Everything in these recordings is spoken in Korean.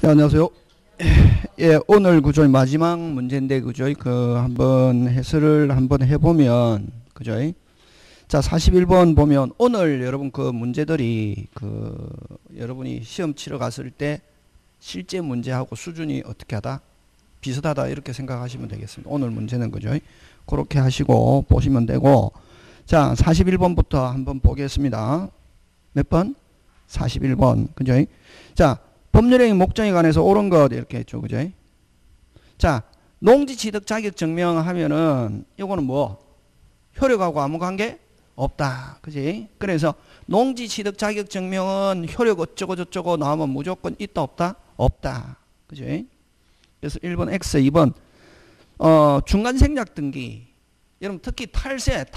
네, 안녕하세요. 예, 오늘 구조의 마지막 문제인데, 그죠? 한번 해설을 한번 해보면, 그죠? 자, 41번 보면, 오늘 여러분 문제들이, 여러분이 시험 치러 갔을 때, 실제 문제하고 수준이 어떻게 하다? 비슷하다, 이렇게 생각하시면 되겠습니다. 오늘 문제는, 그죠? 그렇게 하시고 보시면 되고, 자, 41번부터 한번 보겠습니다. 몇 번? 41번, 그죠? 자, 법률행위 목적에 관해서 옳은 것 이렇게 했죠, 그죠? 자, 농지 취득 자격 증명하면은 이거는 뭐 효력하고 아무 관계 없다, 그지? 그래서 농지 취득 자격 증명은 효력 어쩌고 저쩌고 나오면 무조건 있다 없다 없다, 그지? 그래서 1번 X, 2번 중간 생략 등기. 여러분 특히 탈세,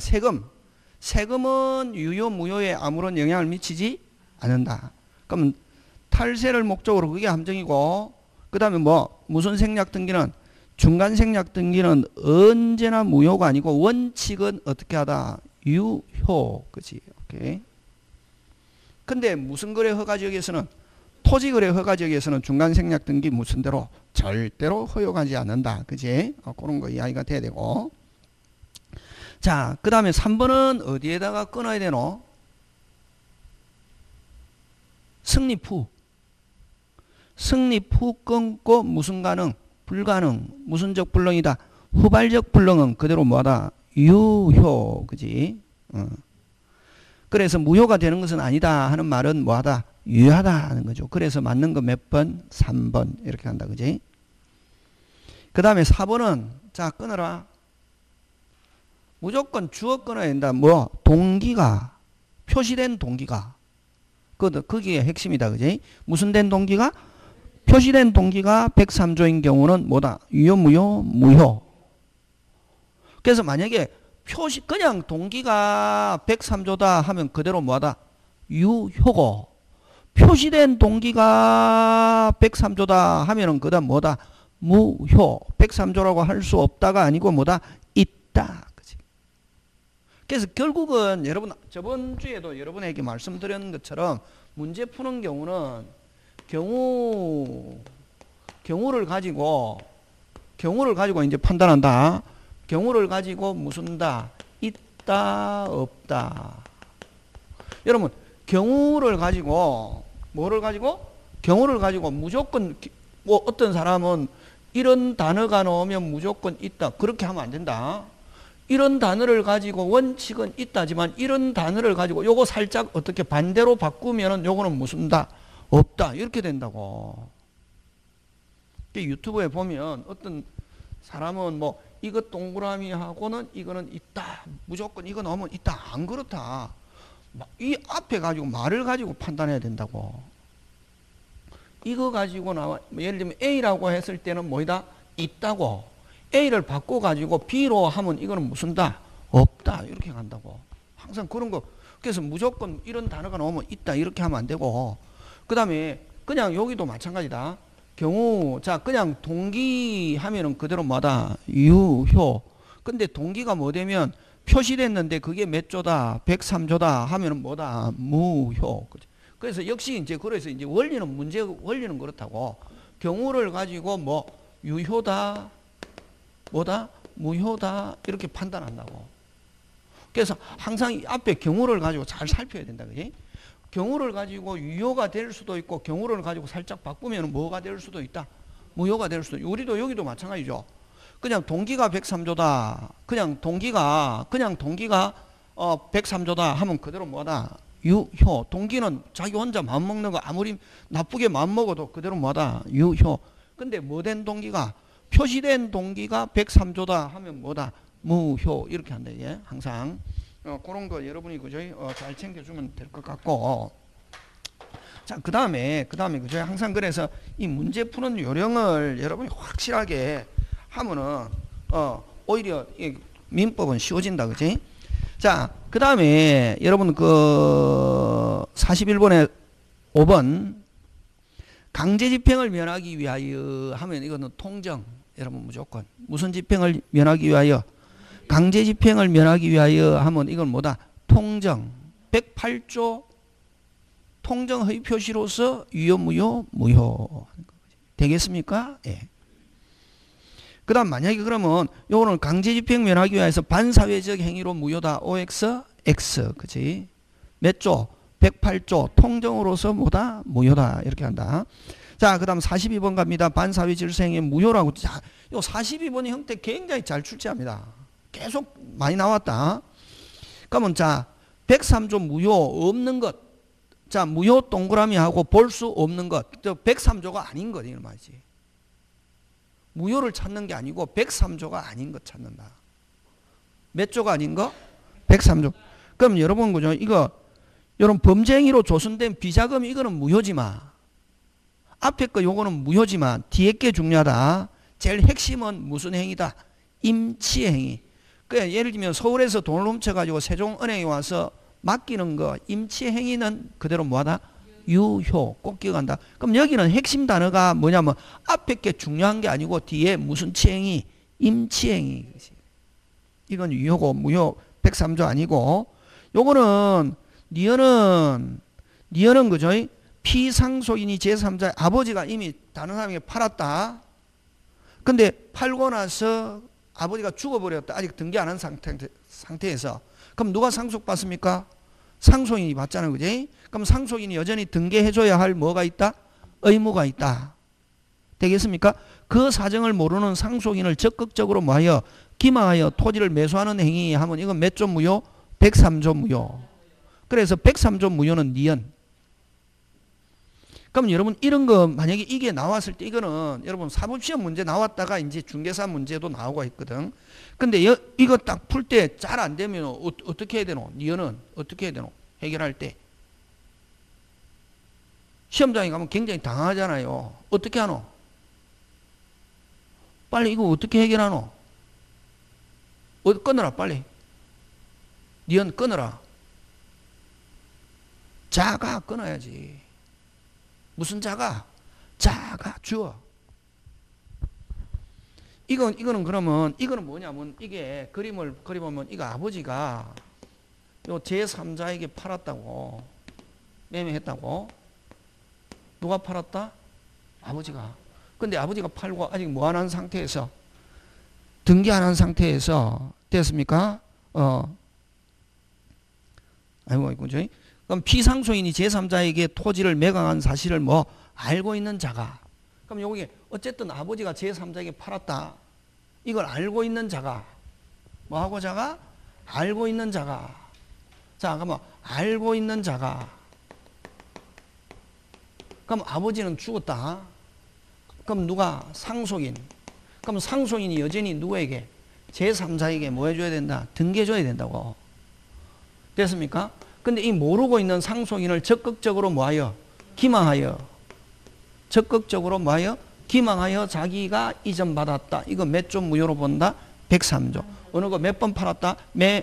세금은 유효 무효에 아무런 영향을 미치지 않는다. 그러면 탈세를 목적으로 그게 함정이고, 그 다음에 무슨 생략 등기는, 중간 생략 등기는 언제나 무효가 아니고 원칙은 어떻게 하다? 유효. 그치? 오케이. 근데 무슨 거래 허가 지역에서는, 토지 거래 허가 지역에서는 중간 생략 등기 무슨 대로 절대로 허용하지 않는다. 그치? 그런 거 이야기가 돼야 되고. 자, 그 다음에 3번은 어디에다가 끊어야 되노? 승립 후 끊고 무슨 가능? 불가능. 무슨적 불능이다? 후발적 불능은 그대로 뭐하다? 유효. 그지? 그래서 무효가 되는 것은 아니다 하는 말은 뭐하다? 유효하다 하는 거죠. 그래서 맞는 거 몇 번? 3번. 이렇게 한다. 그지? 그 다음에 4번은 자, 끊어라. 무조건 주어 끊어야 된다. 동기가, 표시된 동기가. 그게 핵심이다. 그지? 무슨 된 동기가? 표시된 동기가 103조인 경우는 뭐다? 유효, 무효, 무효. 그래서 만약에 그냥 동기가 103조다 하면 그대로 뭐하다? 유효고, 표시된 동기가 103조다 하면은 그다음 뭐다? 무효. 103조라고 할 수 없다가 아니고 뭐다? 있다. 그치? 그래서 결국은 여러분 저번 주에도 여러분에게 말씀드렸는 것처럼 문제 푸는 경우는 경우를 가지고 이제 판단한다. 경우를 가지고 무슨다? 있다, 없다. 여러분, 경우를 가지고 무조건 어떤 사람은 이런 단어가 나오면 무조건 있다. 그렇게 하면 안 된다. 이런 단어를 가지고 원칙은 있다지만 이런 단어를 가지고 요거 살짝 어떻게 반대로 바꾸면은 요거는 무슨다? 없다. 이렇게 된다고. 유튜브에 보면 어떤 사람은 이거 동그라미 하고는 이거는 있다. 무조건 이거 넣으면 있다. 안 그렇다. 이 앞에 가지고 말을 가지고 판단해야 된다고. 이거 가지고 예를 들면 A라고 했을 때는 뭐이다? 있다고. A를 바꿔 가지고 B로 하면 이거는 무슨다? 없다. 이렇게 간다고. 항상 그런 거. 그래서 무조건 이런 단어가 나오면 있다. 이렇게 하면 안 되고. 그 다음에 그냥 여기도 마찬가지다. 자, 그냥 동기 하면은 그대로 뭐다? 유효. 근데 동기가 뭐 되면 표시됐는데 그게 몇 조다? 103조다 하면은 뭐다? 무효. 그래서 역시 그래서 원리는 그렇다고. 경우를 가지고 유효다, 뭐다? 무효다. 이렇게 판단한다고. 그래서 항상 이 앞에 경우를 가지고 잘 살펴야 된다. 그지? 경우를 가지고 유효가 될 수도 있고 경우를 가지고 살짝 바꾸면 뭐가 될 수도 있다? 무효가 될 수도 있고. 우리도 여기도 마찬가지죠. 그냥 동기가 103조다. 그냥 동기가 103조다 하면 그대로 뭐다? 유효. 동기는 자기 혼자 마음먹는 거 아무리 나쁘게 마음먹어도 그대로 뭐다? 유효. 근데 뭐된 동기가? 표시된 동기가 103조다 하면 뭐다? 무효. 이렇게 한다. 이게 항상. 그런 거 여러분이 그죠? 잘 챙겨주면 될 것 같고. 자, 그 다음에 그죠? 항상 그래서 이 문제 푸는 요령을 여러분이 확실하게 하면은 오히려 이 민법은 쉬워진다. 그지? 자, 그 다음에 여러분 41번에 5번 강제 집행을 면하기 위하여 하면 이거는 통정. 여러분 무조건 무슨 집행을 면하기 위하여? 강제 집행을 면하기 위하여 하면 이건 뭐다? 통정. 108조 통정 허위 표시로서 유효, 무효, 무효. 되겠습니까? 예. 그 다음 만약에 그러면 요거는 강제집행 면하기 위해서 반사회적 행위로 무효다. OX, X. 그치? 몇 조? 108조. 통정으로서 뭐다? 무효다. 이렇게 한다. 자, 그 다음 42번 갑니다. 반사회 질서 행위 무효라고. 자, 요 42번의 형태 굉장히 잘 출제합니다. 계속 많이 나왔다. 그러면 자, 103조 무효 없는 것. 자, 무효 동그라미 하고 볼 수 없는 것. 103조가 아닌 것. 이런 말이지. 무효를 찾는 게 아니고 103조가 아닌 것 찾는다. 몇 조가 아닌 거? 103조. 그럼 여러분 그죠? 이거 여러분 범죄 행위로 조성된 비자금 이거는 무효지만 앞에 거 요거는 무효지만 뒤에 게 중요하다. 제일 핵심은 무슨 행위다? 임치 행위. 그러니까 예를 들면 서울에서 돈을 훔쳐가지고 세종은행에 와서 맡기는 거 임치 행위는 그대로 뭐하다? 유효. 꼭 기억한다. 그럼 여기는 핵심 단어가 뭐냐면 앞에 게 중요한 게 아니고 뒤에 무슨 치행위? 임치행위. 이건 유효고 무효 103조 아니고 요거는 니은은 그죠? 피상속인이 제3자의 아버지가 이미 다른 사람에게 팔았다. 근데 팔고 나서 아버지가 죽어버렸다. 아직 등기 안 한 상태에서. 그럼 누가 상속받습니까? 상속인이 받잖아요. 그지? 그럼 상속인이 여전히 등기해줘야 할 뭐가 있다? 의무가 있다. 되겠습니까? 그 사정을 모르는 상속인을 적극적으로 뭐하여? 기망하여 토지를 매수하는 행위 하면 이건 몇 조 무효? 103조 무효. 그래서 103조 무효는 니은. 그럼 여러분 이런 거 만약에 이게 나왔을 때 이거는 여러분 사법시험 문제 나왔다가 이제 중개사 문제도 나오고 있거든. 근데 이거 딱 풀 때 잘 안 되면 어떻게 해야 되노? 니은은 어떻게 해야 되노? 해결할 때. 시험장에 가면 굉장히 당황하잖아요. 어떻게 하노? 빨리 이거 어떻게 해결하노? 끊어라 빨리. 니은 끊어라. 자가 끊어야지. 무슨 자가? 자가 주어. 이거는 그러면 이거는 뭐냐면 이게 그림을 그려보면 이거 아버지가 요 제3자에게 팔았다고 매매했다고. 누가 팔았다? 아버지가. 근데 아버지가 팔고 아직 뭐 안 한 상태에서 등기 안 한 상태에서 됐습니까? 아이고 그죠? 그럼 피상속인이 제3자에게 토지를 매각한 사실을 뭐 알고 있는 자가. 그럼 여기 어쨌든 아버지가 제3자에게 팔았다. 이걸 알고 있는 자가. 뭐하고 자가? 알고 있는 자가. 자, 그러면 알고 있는 자가. 그럼 아버지는 죽었다. 그럼 누가? 상속인. 그럼 상속인이 여전히 누구에게? 제3자에게 뭐 해줘야 된다? 등기해줘야 된다고. 됐습니까? 근데 이 모르고 있는 상속인을 적극적으로 뭐하여? 기망하여. 적극적으로 뭐하여? 기망하여 자기가 이전받았다. 이거 몇 조 무효로 본다? 103조. 어느 거 몇 번 팔았다?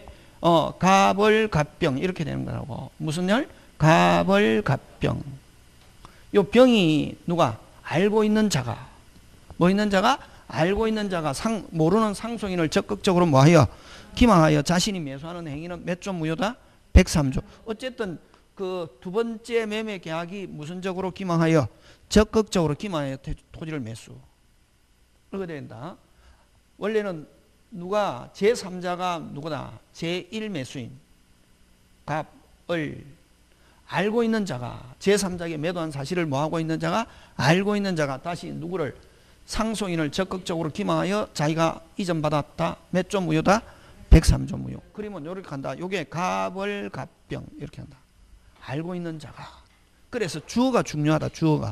갑을-갑병 이렇게 되는 거라고. 무슨 열? 갑을-갑병. 요 병이 누가? 알고 있는 자가. 뭐 있는 자가? 알고 있는 자가 모르는 상속인을 적극적으로 뭐하여? 기망하여 자신이 매수하는 행위는 몇 조 무효다? 103조. 어쨌든 그 두 번째 매매 계약이 무슨적으로 기망하여? 적극적으로 기망하여 토지를 매수. 그렇게 된다. 원래는 누가 제3자가 누구다? 제1 매수인. 갑을 알고 있는 자가 제3자에게 매도한 사실을 뭐하고 있는 자가? 알고 있는 자가 다시 누구를? 상속인을 적극적으로 기망하여 자기가 이전받았다. 몇 조 무효다? 103조 무효. 그러면 이렇게 한다. 요게 갑을 갑병 이렇게 한다. 알고 있는 자가. 그래서 주어가 중요하다. 주어가.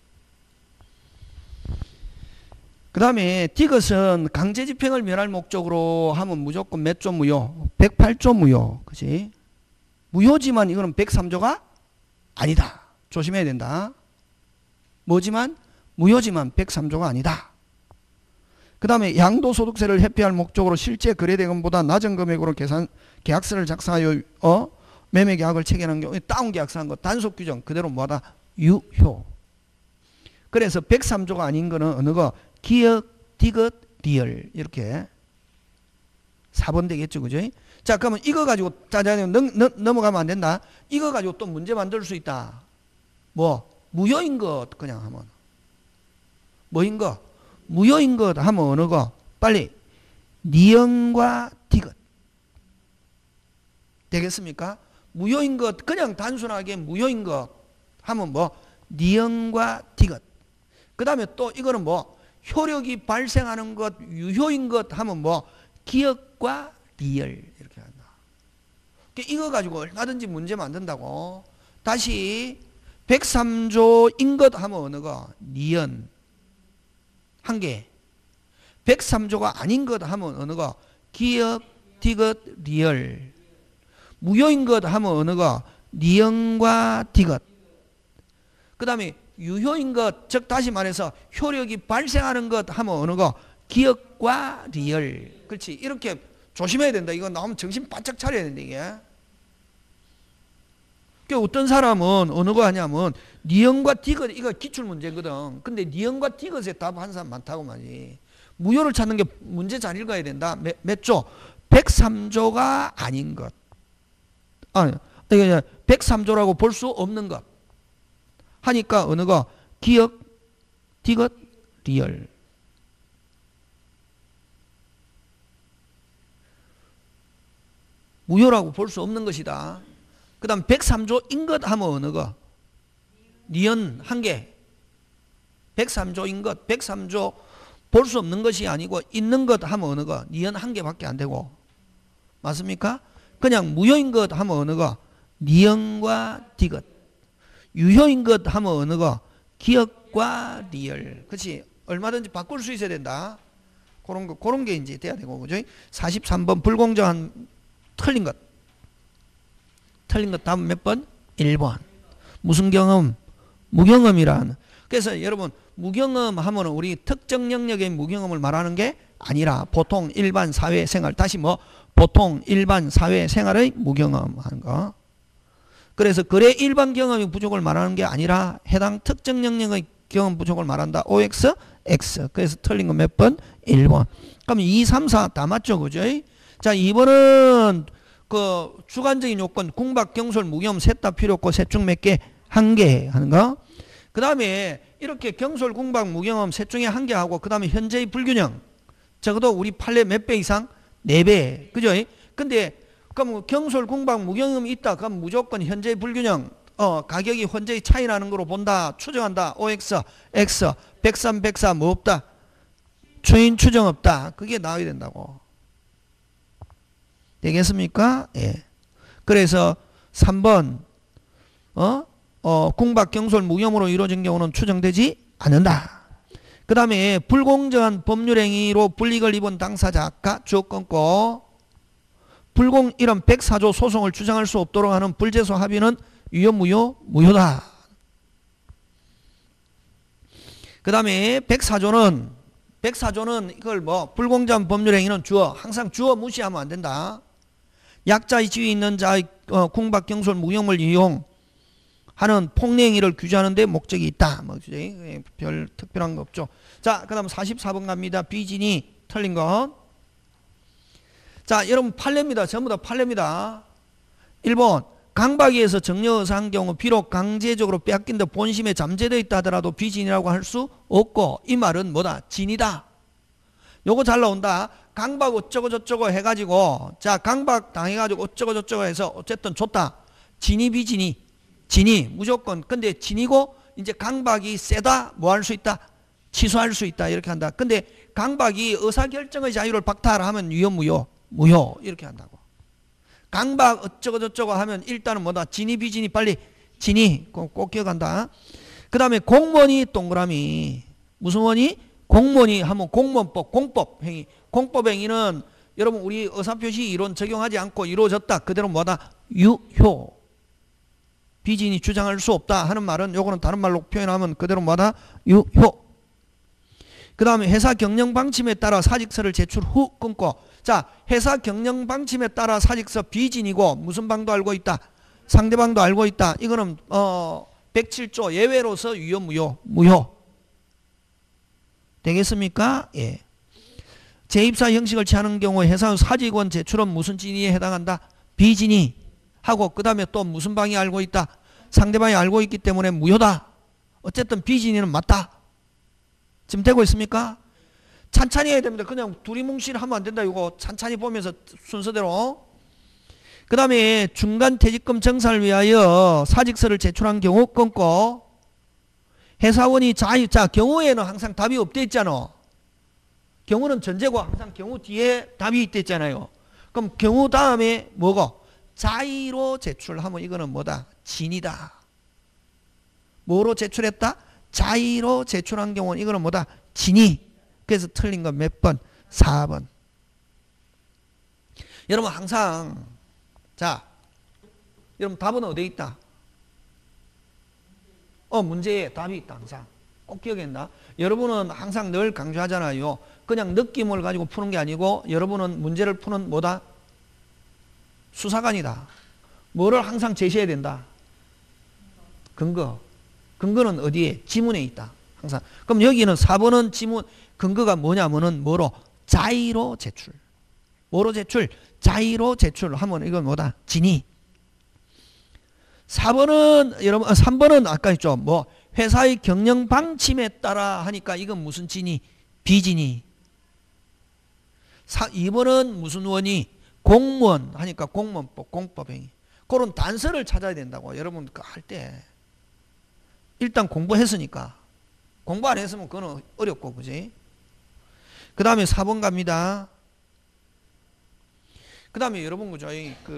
그 다음에 디귿은 강제집행을 면할 목적으로 하면 무조건 몇 조 무효? 108조 무효. 그치? 무효지만 이거는 103조가 아니다. 조심해야 된다. 뭐지만? 무효지만 103조가 아니다. 그 다음에 양도소득세를 회피할 목적으로 실제 거래대금보다 낮은 금액으로 계약서를 작성하여 매매계약을 체결한 경우에 다운계약서한 거 단속 규정 그대로 뭐하다? 유효. 그래서 103조가 아닌 거는 어느 거? 기역, 디귿, 리얼 이렇게 4번 되겠죠. 그죠? 자 그러면 이거 가지고 넘어가면 안 된다. 이거 가지고 또 문제 만들 수 있다. 뭐? 무효인 것 그냥 하면. 뭐인 거? 무효인 것 하면 어느 거? 빨리. 니은과 디귿. 되겠습니까? 무효인 것, 그냥 단순하게 무효인 것 하면 뭐? 니은과 디귿. 그 다음에 또 이거는 뭐? 효력이 발생하는 것, 유효인 것 하면 뭐? 기역과 리을. 이렇게 한다. 이거 가지고 얼마든지 문제 만든다고. 다시 103조인 것 하면 어느 거? 니은. 한 개. 103조가 아닌 것 하면 어느 거? 기역, 디귿, 리을. 무효인 것 하면 어느 거? 니은과 디귿. 그 다음에 유효인 것, 즉 다시 말해서 효력이 발생하는 것 하면 어느 거? 기역과 리을. 그렇지. 이렇게 조심해야 된다. 이거 나오면 정신 바짝 차려야 된다, 이게. 그러니까 어떤 사람은 어느 거 하냐면 니은과 디귿, 이거 기출문제거든. 근데 니은과 디귿에 답한 사람 많다고 말이지. 무효를 찾는 게 문제 잘 읽어야 된다. 몇 조? 103조가 아닌 것. 103조라고 볼 수 없는 것. 하니까 어느 거? 기역, 디귿, 리을. 무효라고 볼 수 없는 것이다. 그 다음 103조인 것 하면 어느 거? 니은 한 개. 103조인 것, 103조 볼 수 없는 것이 아니고 있는 것 하면 어느 거? 니은 한 개밖에 안 되고. 맞습니까? 그냥 무효인 것 하면 어느 거? 니은과 디귿. 유효인 것 하면 어느 거? 기역과 리을. 그렇지? 얼마든지 바꿀 수 있어야 된다. 그런 게 이제 돼야 되고, 그죠? 43번 불공정한 틀린 것. 틀린 것 답은 몇 번? 1번. 무슨 경험? 무경험이란. 그래서 여러분, 무경험 하면 우리 특정 영역의 무경험을 말하는 게 아니라 보통 일반 사회생활, 다시 뭐 보통 일반 사회생활의 무경험 하는 거. 그래서 그래 일반 경험이 부족을 말하는 게 아니라 해당 특정 영역의 경험 부족을 말한다. OX, X. 그래서 틀린 거 몇 번? 1번. 그럼 2, 3, 4 다 맞죠? 그죠? 자, 2번은 그 주관적인 요건, 궁박, 경솔, 무경험 셋 다 필요 없고 셋 중 몇 개? 한 개 하는 거. 그 다음에 이렇게 경솔, 궁박, 무경험 셋 중에 한 개 하고 그 다음에 현재의 불균형. 적어도 우리 판례 몇 배 이상? 4배. 그죠? 근데 그럼 경솔, 궁박, 무경험이 있다. 그럼 무조건 현재의 불균형. 가격이 현재의 차이 나는 거로 본다. 추정한다. OX, X, 103, 104 뭐 없다? 추인 추정 없다. 그게 나와야 된다고. 되겠습니까? 예. 그래서 3번 궁박, 경솔, 무경험으로 이루어진 경우는 추정되지 않는다. 그 다음에 불공정한 법률행위로 불이익을 입은 당사자가 주어 끊고 불공 이런 104조 소송을 주장할 수 없도록 하는 불제소 합의는 유효, 무효? 무효다. 그 다음에 104조는 이걸 뭐 불공정한 법률행위는 주어, 항상 주어 무시하면 안 된다. 약자의 지위 있는 자의 궁박, 경솔, 무경험을 이용하는 폭력행위를 규제하는 데 목적이 있다. 뭐 별 특별한 거 없죠. 자, 그 다음 44번 갑니다. 비진이 틀린 거. 자, 여러분 판례입니다. 전부 다 판례입니다. 1번 강박위에서 정려의사한 경우 비록 강제적으로 빼앗긴 데 본심에 잠재되어 있다 하더라도 비진이라고 할 수 없고 이 말은 뭐다? 진이다. 요거 잘 나온다. 강박 어쩌고 저쩌고 해가지고 자 강박 당해가지고 어쩌고 저쩌고 해서 어쨌든 줬다. 진이 비진이? 진이 무조건. 근데 진이고 이제 강박이 세다 뭐 할 수 있다? 취소할 수 있다 이렇게 한다. 근데 강박이 의사결정의 자유를 박탈하면 유효, 무효? 무효 이렇게 한다고. 강박 어쩌고 저쩌고 하면 일단은 뭐다? 진이 비진이? 빨리 진이 꼭 기억한다. 그 다음에 공무원이 동그라미. 무슨 원이? 공무원이 하면 공무원법, 공법행위. 공법행위는 여러분 우리 의사표시 이론 적용하지 않고 이루어졌다. 그대로 뭐다? 유효. 비진이 주장할 수 없다 하는 말은 요거는 다른 말로 표현하면 그대로 뭐다? 유효. 그 다음에 회사 경영 방침에 따라 사직서를 제출 후 끊고. 자, 회사 경영 방침에 따라 사직서 비진이고 무슨 방도 알고 있다? 상대방도 알고 있다. 이거는 107조 예외로서 유효, 무효? 무효. 되겠습니까? 예. 재입사 형식을 취하는 경우 회사의 사직원 제출은 무슨 진위에 해당한다? 비진이 하고 그 다음에 또 무슨 방이 알고 있다? 상대방이 알고 있기 때문에 무효다. 어쨌든 비진이는 맞다. 지금 되고 있습니까? 찬찬히 해야 됩니다. 그냥 두리뭉실 하면 안 된다. 이거 찬찬히 보면서 순서대로. 그 다음에 중간 퇴직금 정산을 위하여 사직서를 제출한 경우 끊고, 회사원이 자, 경우에는 항상 답이 없대 있잖아. 경우는 전제고 항상 경우 뒤에 답이 있대 있잖아요. 그럼 경우 다음에 뭐고? 자의로 제출하면 이거는 뭐다? 진이다. 뭐로 제출했다? 자의로 제출한 경우는 이거는 뭐다? 진이. 그래서 틀린 건 몇 번? 4번. 여러분 항상 자, 여러분 답은 어디에 있다? 문제에 답이 있다. 항상 꼭 기억한다. 여러분은 항상 늘 강조하잖아요. 그냥 느낌을 가지고 푸는 게 아니고 여러분은 문제를 푸는 뭐다? 수사관이다. 뭐를 항상 제시해야 된다? 근거. 근거는 어디에? 지문에 있다. 항상. 그럼 여기는 4번은 지문 근거가 뭐냐면은 뭐로? 자의로 제출. 뭐로 제출? 자의로 제출하면 이건 뭐다? 진위. 4번은 여러분 3번은 아까 있죠. 뭐 회사의 경영 방침에 따라 하니까 이건 무슨 진위? 비진위. 2번은 무슨 원이? 공무원 하니까 공무원법, 공법행위. 그런 단서를 찾아야 된다고. 여러분 할 때 일단 공부했으니까. 공부 안 했으면 그거는 어렵고, 그지? 그 다음에 4번 갑니다. 그 다음에 여러분 그죠?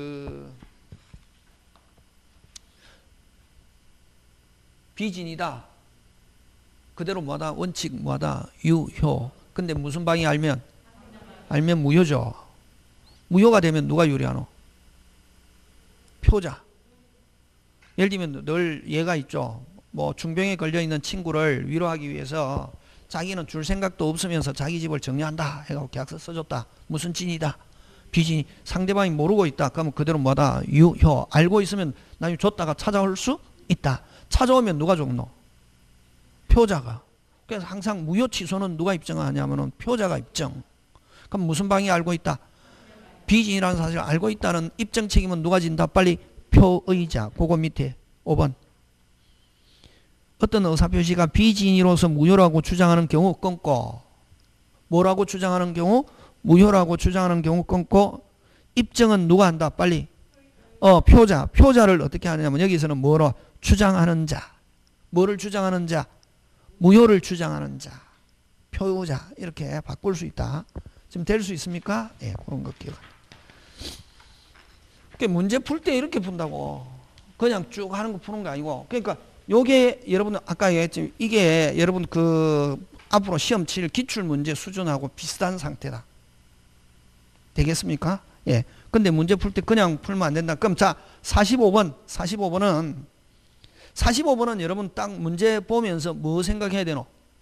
비진이다. 그대로 뭐다? 원칙 뭐다? 유효. 근데 무슨 방이 알면 무효죠. 무효가 되면 누가 유리하노? 표자. 예를 들면 늘 얘가 있죠. 뭐 중병에 걸려있는 친구를 위로하기 위해서 자기는 줄 생각도 없으면서 자기 집을 정리한다 해가지고 계약서 써줬다. 무슨 진이다? 비진이. 상대방이 모르고 있다. 그러면 그대로 뭐다? 유효. 알고 있으면 나중에 줬다가 찾아올 수 있다. 찾아오면 누가 줬노? 표자가. 그래서 항상 무효 취소는 누가 입증하냐면은 표자가 입증. 그럼 무슨 방이 알고 있다? 비진이라는 사실을 알고 있다는 입증 책임은 누가 진다? 빨리 표의자. 그거 밑에 5번. 어떤 의사표시가 비진이로서 무효라고 주장하는 경우 끊고, 뭐라고 주장하는 경우? 무효라고 주장하는 경우 끊고, 입증은 누가 한다? 빨리 표자. 표자를 어떻게 하냐면 여기서는 뭐로? 주장하는 자. 뭐를 주장하는 자? 무효를 주장하는 자. 표자. 이렇게 바꿀 수 있다. 지금 될 수 있습니까? 예, 그런 거 기억. 문제 풀 때 이렇게 푼다고. 그냥 쭉 하는 거 푸는 거 아니고. 그러니까 요게 여러분 아까 얘기했지만 이게 여러분 앞으로 시험 칠 기출 문제 수준하고 비슷한 상태다. 되겠습니까? 예. 근데 문제 풀 때 그냥 풀면 안 된다. 그럼 자, 45번은 여러분 딱 문제 보면서 뭐 생각해야 되노?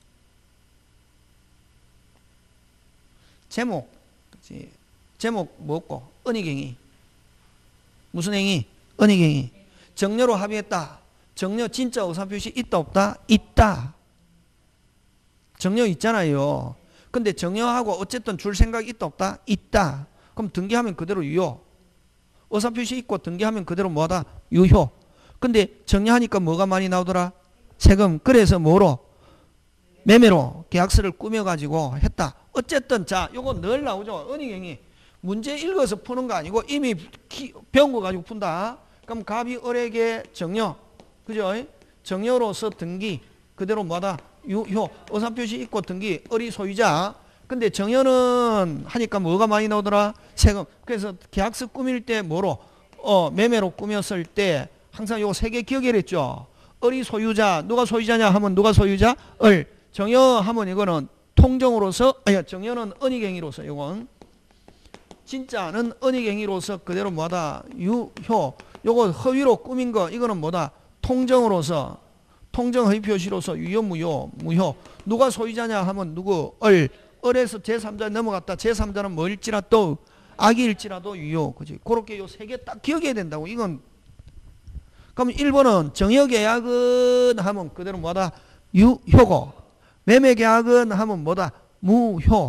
제목. 그치? 제목 뭐고? 은닉행위. 무슨 행위? 은닉행위. 정려로 합의했다. 정려 진짜 의사표시 있다 없다? 있다. 정려 있잖아요. 근데 정려하고 어쨌든 줄 생각 있다 없다? 있다. 그럼 등기하면 그대로 유효. 의사표시 있고 등기하면 그대로 뭐다? 유효. 근데 정리하니까 뭐가 많이 나오더라? 세금. 그래서 뭐로? 매매로 계약서를 꾸며가지고 했다. 어쨌든 자, 요거 늘 나오죠. 은닉행위. 문제 읽어서 푸는 거 아니고 이미 배운 거 가지고 푼다. 그럼 갑이 을에게 정려. 그죠? 정려로서 등기. 그대로 뭐다? 유효. 의사표시 있고 등기. 을이 소유자. 근데 정려는 하니까 뭐가 많이 나오더라? 세금. 그래서 계약서 꾸밀 때 뭐로? 매매로 꾸몄을 때 항상 요거 세 개 기억을 했죠. 을이 소유자. 누가 소유자냐 하면 누가 소유자? 을. 정여 하면 이거는 통정으로서, 정여는 은닉행위로서 이건 진짜는 은닉행위로서 그대로 뭐다? 유효. 요거 허위로 꾸민 거 이거는 뭐다? 통정으로서, 통정 허위 표시로서 유효 무효. 누가 소유자냐 하면 누구? 을. 을에서 제3자 넘어갔다. 제3자는 뭐일지라도 악일지라도 유효. 그지? 그렇게 요 세 개 딱 기억해야 된다고. 이건 그럼 1번은 정여계약은 하면 그대로 뭐다? 유효고, 매매계약은 하면 뭐다? 무효.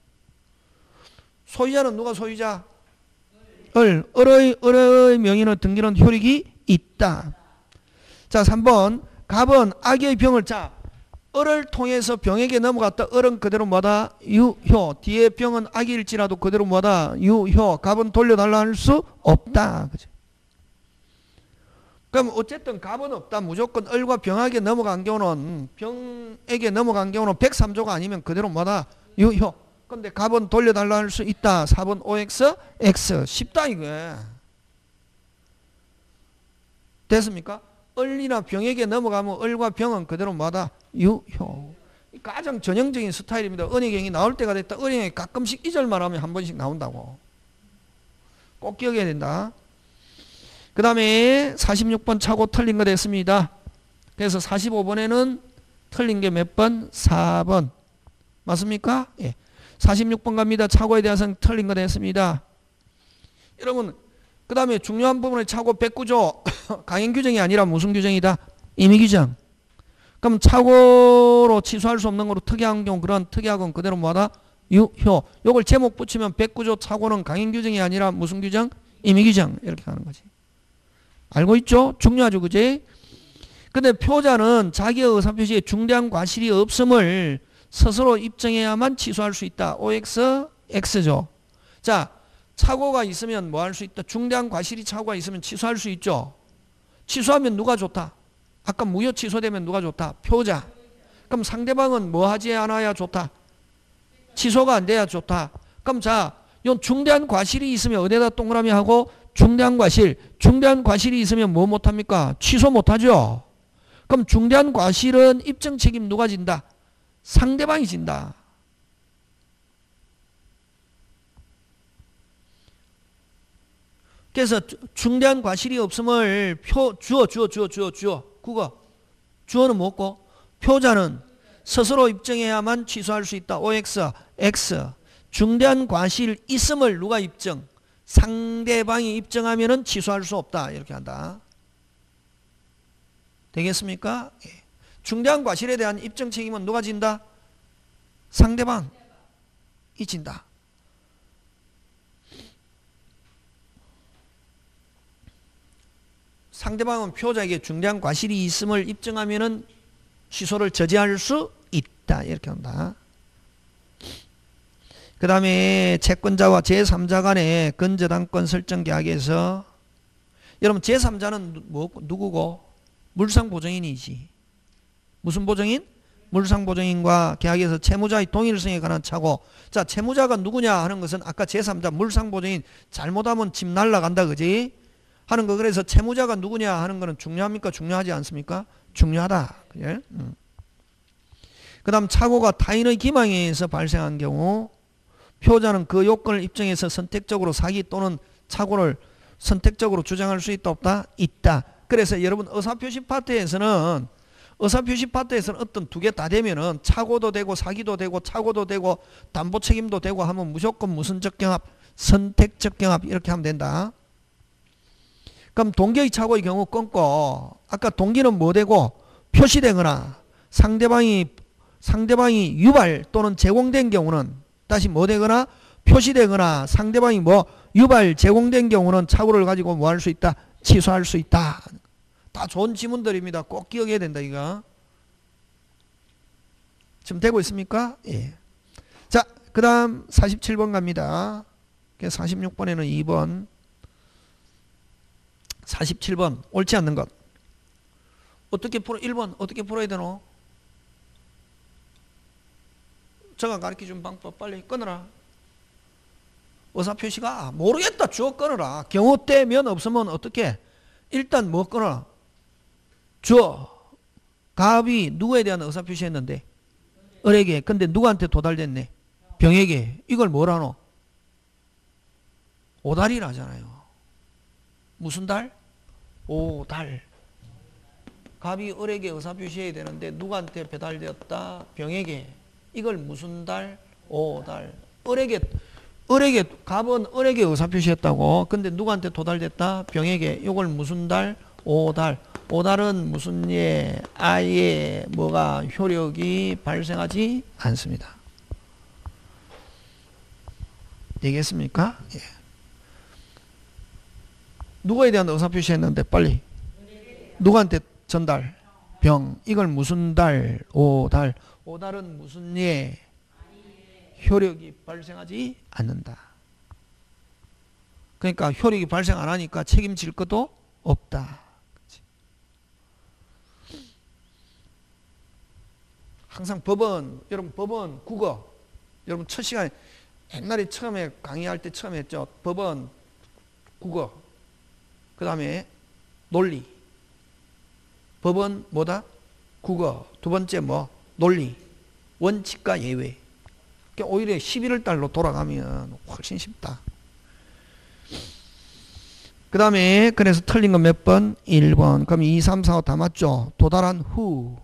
소유자는 누가 소유자? 을. 을의 명의는 등기는 효력이 있다. 자, 3번. 갑은 악의 병을, 자, 을을 통해서 병에게 넘어갔다. 을은 그대로 뭐다? 유효. 뒤에 병은 악일지라도 그대로 뭐다? 유효. 갑은 돌려달라 할 수 없다. 그죠? 그럼 어쨌든 갑은 없다. 무조건 을과 병에게 넘어간 경우는 103조가 아니면 그대로 뭐다? 유효. 근데 갑은 돌려달라 할 수 있다. 4번 OX, X. 쉽다 이거야. 됐습니까? 을이나 병에게 넘어가면 을과 병은 그대로 뭐다? 유효. 가장 전형적인 스타일입니다. 은혜경이 나올 때가 됐다. 은혜경이 가끔씩 이 절만 하면 한 번씩 나온다고. 꼭 기억해야 된다. 그 다음에 46번 차고 틀린 거 됐습니다. 그래서 45번에는 틀린 게 몇 번? 4번. 맞습니까? 예. 46번 갑니다. 차고에 대해서는 틀린 거 됐습니다. 여러분, 그 다음에 중요한 부분의 차고 109조 강행 규정이 아니라 무슨 규정이다? 임의 규정. 그럼 차고로 취소할 수 없는 거로 특이한 경우 그런 특이하건 그대로 뭐하다? 유효. 요걸 제목 붙이면 109조 차고는 강행 규정이 아니라 무슨 규정? 임의 규정. 이렇게 하는 거지. 알고 있죠? 중요하죠, 그지? 근데 표자는 자기의 의사표시에 중대한 과실이 없음을 스스로 입증해야만 취소할 수 있다. OX, X죠. 자, 착오가 있으면 뭐 할 수 있다? 중대한 과실이 착오가 있으면 취소할 수 있죠. 취소하면 누가 좋다? 아까 무효 취소되면 누가 좋다? 표자. 그럼 상대방은 뭐 하지 않아야 좋다? 취소가 안 돼야 좋다. 그럼 자, 요 중대한 과실이 있으면 어디에다 동그라미 하고 중대한 과실이 있으면 뭐 못합니까? 취소 못하죠. 그럼 중대한 과실은 입증 책임 누가 진다? 상대방이 진다. 그래서 중대한 과실이 없음을 주어 국어 주어는 뭐고 표자는 스스로 입증해야만 취소할 수 있다. OX, X. 중대한 과실 있음을 누가 입증? 상대방이 입증하면은 취소할 수 없다. 이렇게 한다. 되겠습니까? 예. 중대한 과실에 대한 입증 책임은 누가 진다? 상대방이 진다. 상대방은 표자에게 중대한 과실이 있음을 입증하면은 취소를 저지할 수 있다. 이렇게 한다. 그 다음에 채권자와 제3자 간의 근저당권 설정 계약에서 여러분 제3자는 누구고? 물상보증인이지. 무슨 보증인? 물상보증인과 계약에서 채무자의 동일성에 관한 차고. 자, 채무자가 누구냐 하는 것은 아까 제3자 물상보증인 잘못하면 집 날라간다 그지? 하는 거. 그래서 채무자가 누구냐 하는 거는 중요합니까? 중요하지 않습니까? 중요하다. 그래? 그 다음 착오가 타인의 기망에 의해서 발생한 경우 표자는 그 요건을 입증해서 선택적으로 사기 또는 착오를 선택적으로 주장할 수 있다 없다? 있다. 그래서 여러분 의사표시 파트에서는 어떤 두 개 다 되면은 착오도 되고 사기도 되고 착오도 되고 담보 책임도 되고 하면 무조건 무슨 적경합? 선택적 경합. 이렇게 하면 된다. 그럼 동기의 착오의 경우 끊고 아까 동기는 뭐 되고 표시되거나 상대방이 유발 또는 제공된 경우는 다시 뭐 되거나 표시되거나 상대방이 뭐 유발 제공된 경우는 착오를 가지고 뭐 할 수 있다? 취소할 수 있다. 다 좋은 지문들입니다. 꼭 기억해야 된다 이거. 지금 되고 있습니까? 예. 자, 그 다음 47번 갑니다. 46번에는 2번 47번 옳지 않는 것. 어떻게 풀어? 1번 어떻게 풀어야 되노? 제가 가르쳐준 방법 빨리 끊어라. 의사표시가 모르겠다 주어 끊어라. 경우 때면 없으면 어떻게? 일단 뭐 끊어라. 주어 갑이 누구에 대한 의사표시 했는데? 을에게. 근데 누구한테 도달됐네? 병에게. 이걸 뭐라노? 오달이라잖아요. 무슨 달? 오달. 갑이 을에게 의사표시해야 되는데 누구한테 배달되었다? 병에게. 이걸 무슨 달? 오달. 갑은 을에게 의사표시했다고. 근데 누구한테 도달됐다? 병에게. 이걸 무슨 달? 오달. 오달은 무슨 예? 아예 뭐가 효력이 발생하지 않습니다. 되겠습니까? 예. 누구에 대한 의사표시했는데 빨리. 누구한테 전달? 병. 이걸 무슨 달? 오달. 오달은 무슨 예? 효력이 발생하지 않는다. 그러니까 효력이 발생 안 하니까 책임질 것도 없다. 그치? 항상 법은, 여러분 법은 국어. 여러분 첫 시간에 옛날에 처음에 강의할 때 처음 했죠. 법은 국어. 그 다음에 논리. 법은 뭐다? 국어. 두 번째 뭐? 논리. 원칙과 예외. 그러니까 오히려 11월 달로 돌아가면 훨씬 쉽다. 그 다음에 그래서 틀린 거 몇 번? 1번. 그럼 2, 3, 4, 5 다 맞죠? 도달한 후.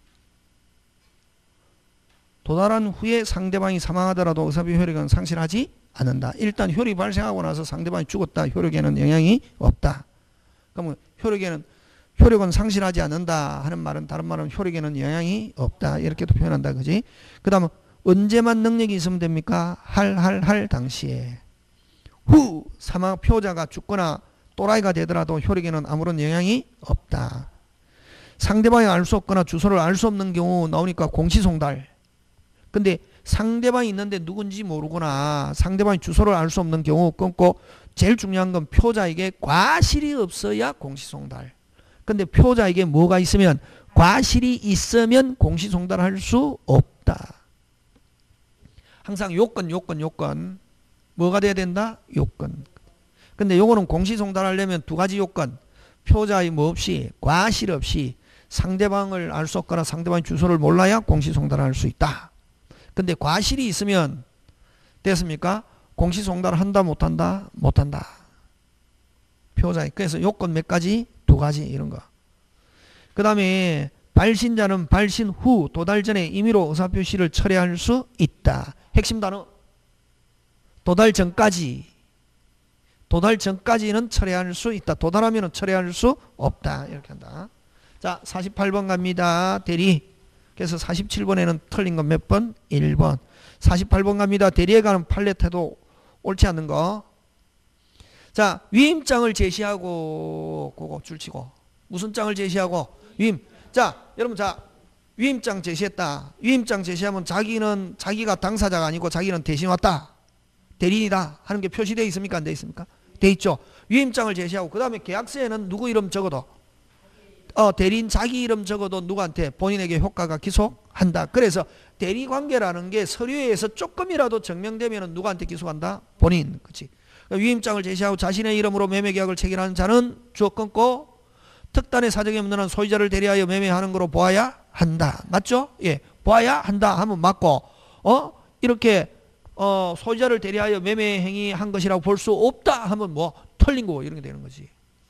도달한 후에 상대방이 사망하더라도 의사표시 효력은 상실하지 않는다. 일단 효력이 발생하고 나서 상대방이 죽었다. 효력에는 영향이 없다. 그러면 효력은 상실하지 않는다 하는 말은, 다른 말은 효력에는 영향이 없다. 이렇게도 표현한다. 그지? 그 다음은 언제만 능력이 있으면 됩니까? 할 당시에. 후 사망 피호자가 죽거나 또라이가 되더라도 효력에는 아무런 영향이 없다. 상대방이 알 수 없거나 주소를 알 수 없는 경우 나오니까 공시송달. 근데 상대방이 있는데 누군지 모르거나 상대방이 주소를 알 수 없는 경우 끊고, 제일 중요한 건 피호자에게 과실이 없어야 공시송달. 근데 피호자에게 뭐가 있으면, 과실이 있으면 공시송달할 수 없다. 항상 요건. 뭐가 돼야 된다? 요건. 근데 요거는 공시송달하려면 두 가지 요건. 피호자의 뭐 없이, 과실 없이 상대방을 알 수 없거나 상대방의 주소를 몰라야 공시송달할 수 있다. 근데 과실이 있으면 됐습니까? 공시송달을 한다 못한다? 못한다. 피호자의. 그래서 요건 몇 가지? 두 가지 이런 거. 그 다음에 발신자는 발신 후 도달 전에 임의로 의사표시를 철회할 수 있다. 핵심 단어. 도달 전까지. 도달 전까지는 철회할 수 있다. 도달하면 철회할 수 없다. 이렇게 한다. 자, 48번 갑니다. 대리. 그래서 47번에는 틀린 건 몇 번? 1번. 48번 갑니다. 대리에 가는 판례 태도 옳지 않는 거. 자, 위임장을 제시하고, 그거 줄치고. 무슨 장을 제시하고? 위임. 자, 여러분, 자, 위임장 제시했다. 위임장 제시하면 자기가 당사자가 아니고 자기는 대신 왔다. 대리인이다 하는 게 표시되어 있습니까? 안 되어 있습니까? 되어 있죠. 위임장을 제시하고, 그 다음에 계약서에는 누구 이름 적어도, 대리인 자기 이름 적어도 누구한테? 본인에게 효과가 기속한다. 그래서 대리관계라는 게 서류에서 조금이라도 증명되면 누구한테 기속한다? 본인. 그치? 위임장을 제시하고 자신의 이름으로 매매계약을 체결하는 자는 주어 끊고 특단의 사정이 없는 한 소유자를 대리하여 매매하는 거로 보아야 한다. 맞죠? 예. 보아야 한다 하면 맞고, 이렇게 소유자를 대리하여 매매 행위한 것이라고 볼 수 없다 하면 뭐 틀린 거 이런 게 되는 거지.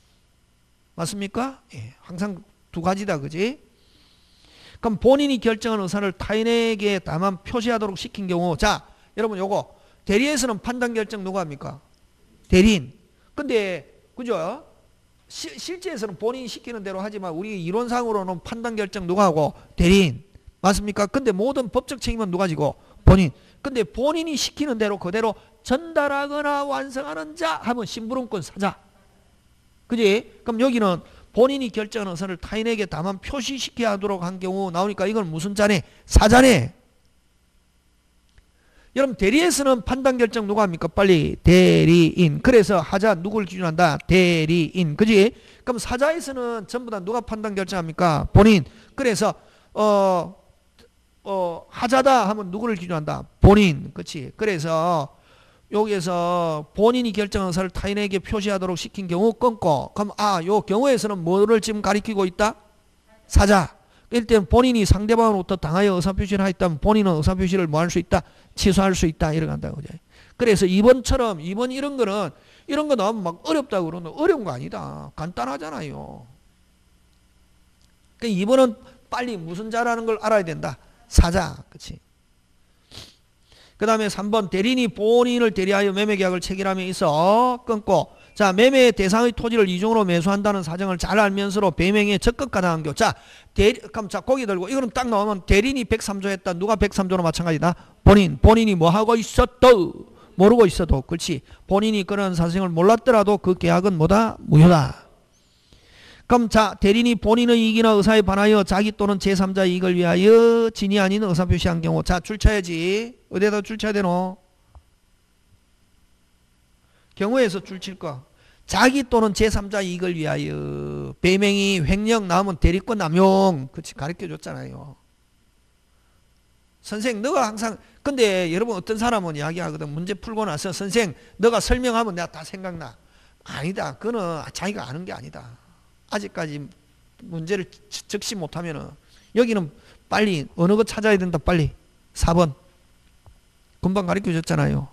맞습니까? 예. 항상 두 가지다. 그지? 그럼 본인이 결정한 의사를 타인에게 다만 표시하도록 시킨 경우, 자, 여러분 요거 대리에서는 판단 결정 누가 합니까? 대리인. 근데 그죠? 실제에서는 본인이 시키는 대로 하지만 우리 이론상으로는 판단 결정 누가 하고? 대리인. 맞습니까? 근데 모든 법적 책임은 누가 지고? 본인. 근데 본인이 시키는 대로 그대로 전달하거나 완성하는 자 하면 심부름권 사자. 그지? 그럼 여기는 본인이 결정한 의사를 타인에게 다만 표시시켜야 하도록 한 경우 나오니까 이건 무슨 자네? 사자네. 여러분 대리에서는 판단 결정 누가 합니까? 빨리 대리인. 그래서 하자 누구를 기준한다? 대리인. 그지? 그럼 사자에서는 전부 다 누가 판단 결정합니까? 본인. 그래서 하자다 하면 누구를 기준한다? 본인. 그치? 그래서 여기에서 본인이 결정한 의사를 타인에게 표시하도록 시킨 경우 끊고, 그럼 요 경우에서는 뭐를 지금 가리키고 있다? 사자. 일단 본인이 상대방으로부터 당하여 의사표시를 하였다면 본인은 의사표시를 뭐 할 수 있다? 취소할 수 있다. 이렇게 한다고. 그래서 이번 이런 거 나오면 막 어렵다고 그러는 어려운 거 아니다. 간단하잖아요. 그러니까 이번은 빨리 무슨 자라는 걸 알아야 된다. 사자. 그치? 그 다음에 3번 대리인이 본인을 대리하여 매매계약을 체결함에 있어 끊고, 자, 매매 대상의 토지를 이중으로 매수한다는 사정을 잘 알면서도 배명에 적극 가담한 경우, 자, 그럼 자, 고기 들고 이거는 딱 나오면 대리인이 103조 했다. 누가 103조로 마찬가지다? 본인이 뭐 하고 있었도 모르고 있어도, 그렇지? 본인이 그런 사정을 몰랐더라도 그 계약은 뭐다? 무효다. 그럼 자, 대리인이 본인의 이익이나 의사에 반하여 자기 또는 제3자 이익을 위하여 진이 아닌 의사 표시한 경우. 자, 줄 쳐야지. 어디에다 줄 쳐야 되노? 경우에서 줄 칠 거. 자기 또는 제3자 이익을 위하여 배명이 횡령 나오면 대리권 남용. 그치, 가르쳐 줬잖아요. 선생, 너가 항상, 근데 여러분 어떤 사람은 이야기하거든. 문제 풀고 나서 선생, 너가 설명하면 내가 다 생각나. 아니다. 그거는 자기가 아는 게 아니다. 아직까지 문제를 적시 못하면은, 여기는 빨리 어느 거 찾아야 된다. 빨리 4번 금방 가르쳐 줬잖아요.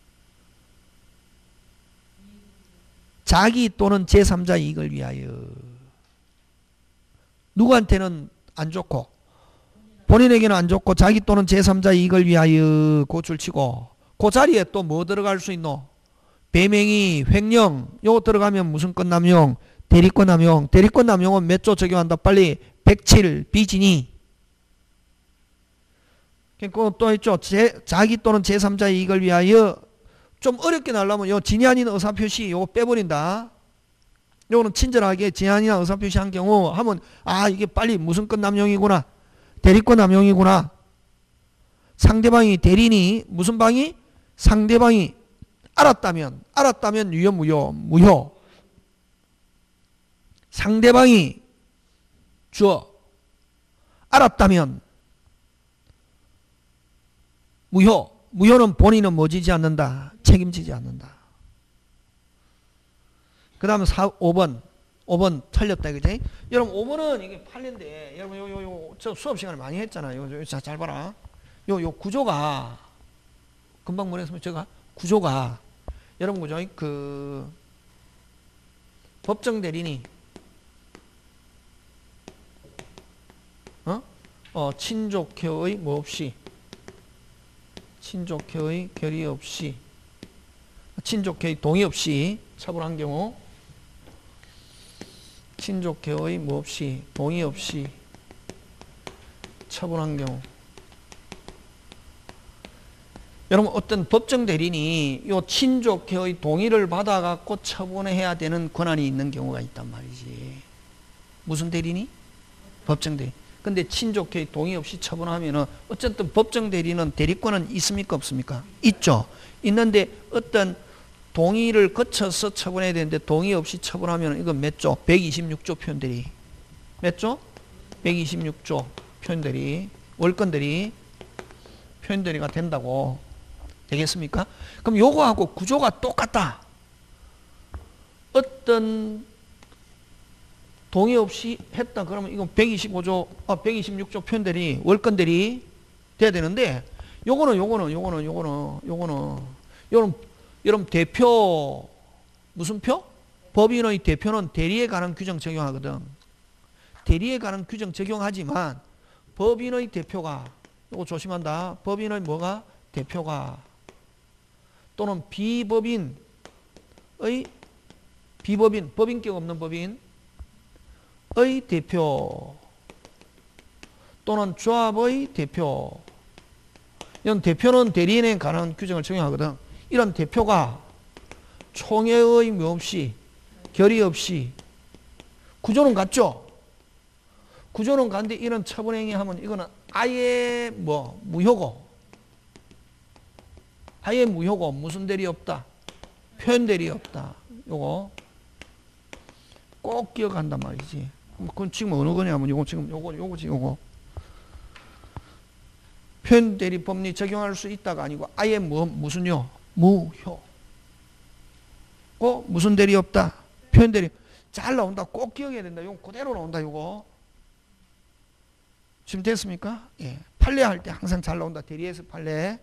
자기 또는 제3자 이익을 위하여. 누구한테는 안 좋고 본인에게는 안 좋고 자기 또는 제3자 이익을 위하여 고줄 치고, 그 자리에 또 뭐 들어갈 수 있노? 배명이, 횡령, 요거 들어가면 무슨 건 남용? 대리권 남용. 대리권 남용은 몇 조 적용한다? 빨리 107 비진이. 그리고 또 있죠. 자기 또는 제3자 이익을 위하여. 좀 어렵게 나오려면 요 진이 아닌 의사표시 요거 빼버린다. 요거는 친절하게 진이 아닌 의사표시 한 경우 하면, 아, 이게 빨리 무슨 건 남용이구나. 대리권 남용이구나. 상대방이, 대리인이 무슨 방이? 상대방이 알았다면 유효 무효. 상대방이 주어 알았다면 무효. 무효는 본인은 뭐 지지 않는다? 책임지지 않는다. 그 다음에 5번 틀렸다, 그지? 여러분 5번은 이게 판례인데, 여러분 저 수업 시간에 많이 했잖아요. 잘 봐라. 요 구조가 금방 뭐랬으면 제가 구조가, 여러분 그죠? 그 법정 대리인이 친족회의 뭐 없이, 친족회의 결의 없이, 친족회의 동의 없이 처분한 경우, 친족회의 뭐 없이, 동의 없이 처분한 경우, 여러분 어떤 법정 대리인이 요 친족회의 동의를 받아갖고 처분해야 되는 권한이 있는 경우가 있단 말이지. 무슨 대리인이? 법정 대리인. 근데 친족회의 동의 없이 처분하면은 어쨌든 법정 대리인은 대리권은 있습니까 없습니까? 있죠. 있는데 어떤 동의를 거쳐서 처분해야 되는데 동의 없이 처분하면 이건 몇 조? 126조 표현대리. 몇 조? 126조 표현대리. 월권대리. 표현대리가 된다고. 되겠습니까? 그럼 요거하고 구조가 똑같다. 어떤 동의 없이 했다 그러면 이건 126조 표현대리, 월권대리 돼야 되는데, 요거는 여러분 대표 무슨 표? 법인의 대표는 대리에 관한 규정 적용하거든. 대리에 관한 규정 적용하지만 법인의 대표가, 요거 조심한다. 법인의 뭐가? 대표가 또는 법인격 없는 법인의 대표 또는 조합의 대표, 이런 대표는 대리인에 관한 규정을 적용하거든. 이런 대표가 총회의 뭐 없이, 결의 없이, 구조는 같죠? 구조는 같은데 이런 처분행위 하면 이거는 아예 무효고, 아예 무효고, 무슨 대리 없다? 표현대리 없다. 요거 꼭 기억한단 말이지. 그건 지금 어느 거냐면 요거 지금 요거 표현대리 법리 적용할 수 있다가 아니고 아예 무슨요? 무효. 무슨 대리 없다? 표현대리. 잘 나온다. 꼭 기억해야 된다. 요거 그대로 나온다. 요거 지금 됐습니까? 예. 판례할 때 항상 잘 나온다. 대리에서 판례.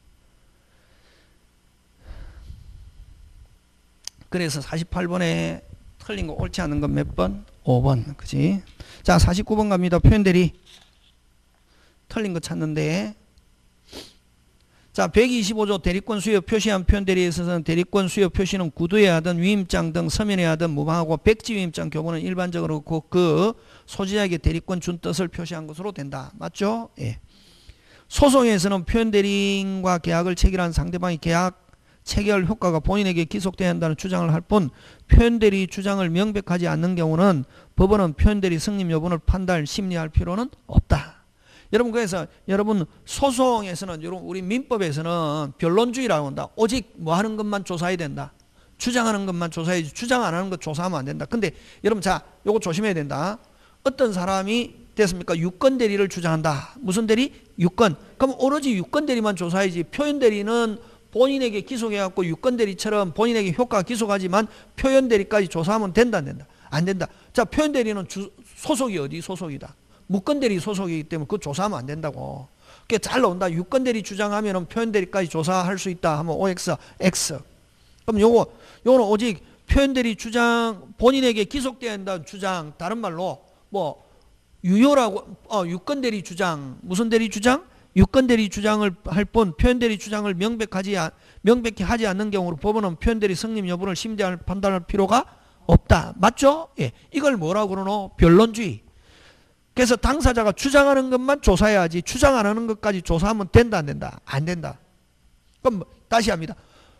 그래서 48번에 틀린 거, 옳지 않은 건 몇 번? 5번. 그지? 자, 49번 갑니다. 표현대리. 틀린 거 찾는데. 자, 125조 대리권 수여 표시한 표현대리에 있어서는 대리권 수여 표시는 구두에 하든 위임장 등 서면에 하든 무방하고 백지위임장 교부는 일반적으로 그 소지자에게 대리권 준 뜻을 표시한 것으로 된다. 맞죠? 예. 소송에서는 표현대리인과 계약을 체결한 상대방이 계약 체결 효과가 본인에게 기속돼야 한다는 주장을 할 뿐 표현대리 주장을 명백하지 않는 경우는 법원은 표현대리 승님 여부를 판단 심리할 필요는 없다. 여러분 그래서 여러분 소송에서는 우리 민법에서는 변론주의라고 한다. 오직 뭐 하는 것만 조사해야 된다. 주장하는 것만 조사해야지 주장 안 하는 것 조사하면 안 된다. 근데 여러분 자 요거 조심해야 된다. 어떤 사람이 됐습니까? 유권 대리를 주장한다. 무슨 대리? 유권. 그럼 오로지 유권 대리만 조사해야지 표현 대리는 본인에게 기속해갖고 유권 대리처럼 본인에게 효과가 기속하지만 표현 대리까지 조사하면 된다 안 된다? 안 된다. 자 표현 대리는 소속이 어디 소속이다. 무권 대리 소속이기 때문에 그거 조사하면 안 된다고. 그게 잘 나온다. 유권 대리 주장하면 표현 대리까지 조사할 수 있다 하면 OX, X. 그럼 요거는 오직 표현 대리 주장 본인에게 기속돼야 한다는 주장 다른 말로 뭐 유효라고 유권 대리 주장 무슨 대리 주장? 유권 대리 주장을 할 뿐 표현 대리 주장을 명백히 하지 않는 경우로 법원은 표현 대리 성립 여부를 심리할 판단할 필요가 없다. 맞죠? 예. 이걸 뭐라고 그러노? 변론주의. 그래서 당사자가 주장하는 것만 조사해야지 주장 안 하는 것까지 조사하면 된다 안 된다? 안 된다. 그럼 다시 합니다.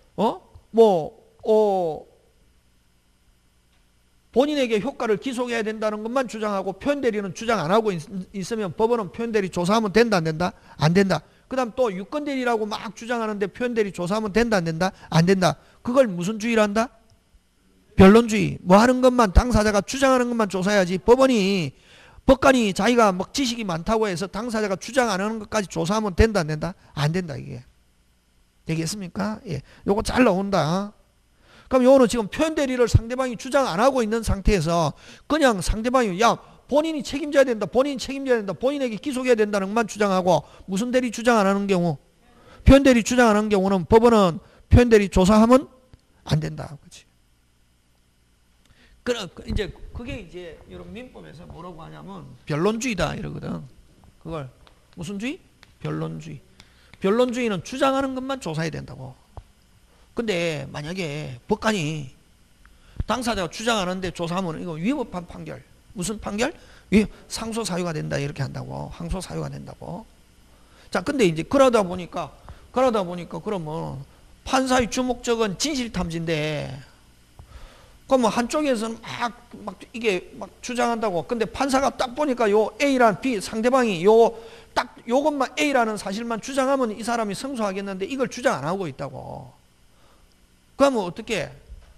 본인에게 효과를 기속해야 된다는 것만 주장하고 표현대리는 주장 안 하고 있으면 법원은 표현대리 조사하면 된다 안 된다? 안 된다. 그 다음 또 유권대리라고 막 주장하는데 표현대리 조사하면 된다 안 된다? 안 된다. 그걸 무슨 주의란다? 변론주의. 뭐 하는 것만 당사자가 주장하는 것만 조사해야지 법관이 자기가 막 지식이 많다고 해서 당사자가 주장 안 하는 것까지 조사하면 된다 안 된다? 안 된다 이게. 되겠습니까? 예. 요거 잘 나온다. 그럼 요거는 지금 표현대리를 상대방이 주장 안 하고 있는 상태에서 그냥 상대방이 야 본인이 책임져야 된다. 본인이 책임져야 된다. 본인에게 기속해야 된다는 것만 주장하고 무슨 대리 주장 안 하는 경우 표현대리 주장 안 하는 경우는 법원은 표현대리 조사하면 안 된다. 그렇지? 이제 그게 이제 여러분 민법에서 뭐라고 하냐면 변론주의다 이러거든. 그걸 무슨 주의? 변론주의. 변론주의는 주장하는 것만 조사해야 된다고. 근데 만약에 법관이 당사자가 주장하는데 조사하면 이거 위법한 판결. 무슨 판결? 상소 사유가 된다 이렇게 한다고. 항소 사유가 된다고. 자, 근데 이제 그러다 보니까 그러면 판사의 주목적은 진실탐지인데 그러면 한쪽에서는 막 이게 막 주장한다고. 근데 판사가 딱 보니까 요 A란 B 상대방이 딱 요것만 A라는 사실만 주장하면 이 사람이 승소하겠는데 이걸 주장 안 하고 있다고. 그러면 어떻게?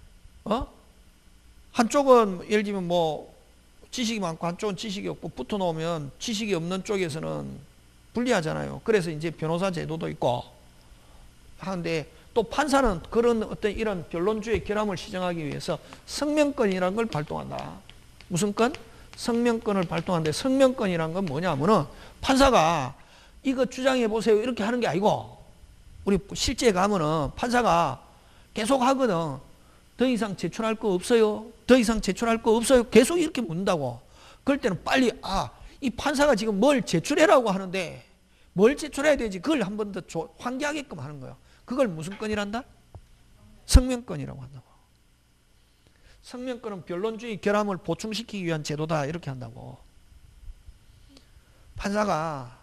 한쪽은 예를 들면 뭐 지식이 많고 한쪽은 지식이 없고 붙어 놓으면 지식이 없는 쪽에서는 불리하잖아요. 그래서 이제 변호사 제도도 있고 하는데 또 판사는 그런 어떤 이런 변론주의 결함을 시정하기 위해서 성명권이라는 걸 발동한다. 무슨 건? 성명권을 발동하는데 성명권이라는 건 뭐냐면은 판사가 이거 주장해 보세요 이렇게 하는 게 아니고 우리 실제 가면은 판사가 계속 하거든. 더 이상 제출할 거 없어요? 더 이상 제출할 거 없어요? 계속 이렇게 묻는다고. 그럴 때는 빨리 이 판사가 지금 뭘 제출해라고 하는데 뭘 제출해야 되지? 그걸 한 번 더 환기하게끔 하는 거예요. 그걸 무슨 건이란다? 성명권이라고 한다고. 성명권은 변론주의 결함을 보충시키기 위한 제도다 이렇게 한다고. 판사가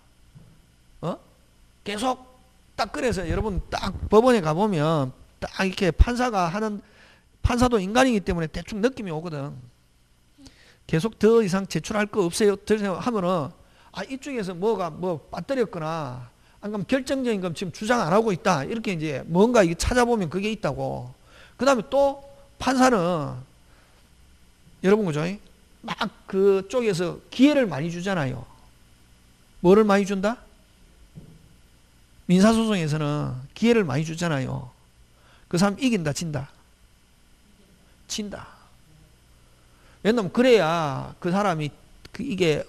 계속 딱 그래서 여러분 딱 법원에 가보면 딱 이렇게 판사도 인간이기 때문에 대충 느낌이 오거든. 계속 더 이상 제출할 거 없어요? 하면은 이쪽에서 뭐가 빠뜨렸거나 아니면 결정적인 건 지금 주장 안 하고 있다. 이렇게 이제 뭔가 이게 찾아보면 그게 있다고. 그 다음에 또 판사는 여러분 그죠? 막 그쪽에서 기회를 많이 주잖아요. 뭐를 많이 준다? 민사소송에서는 기회를 많이 주잖아요. 그 사람 이긴다, 진다? 진다. 왜냐면 그래야 그 사람이 이게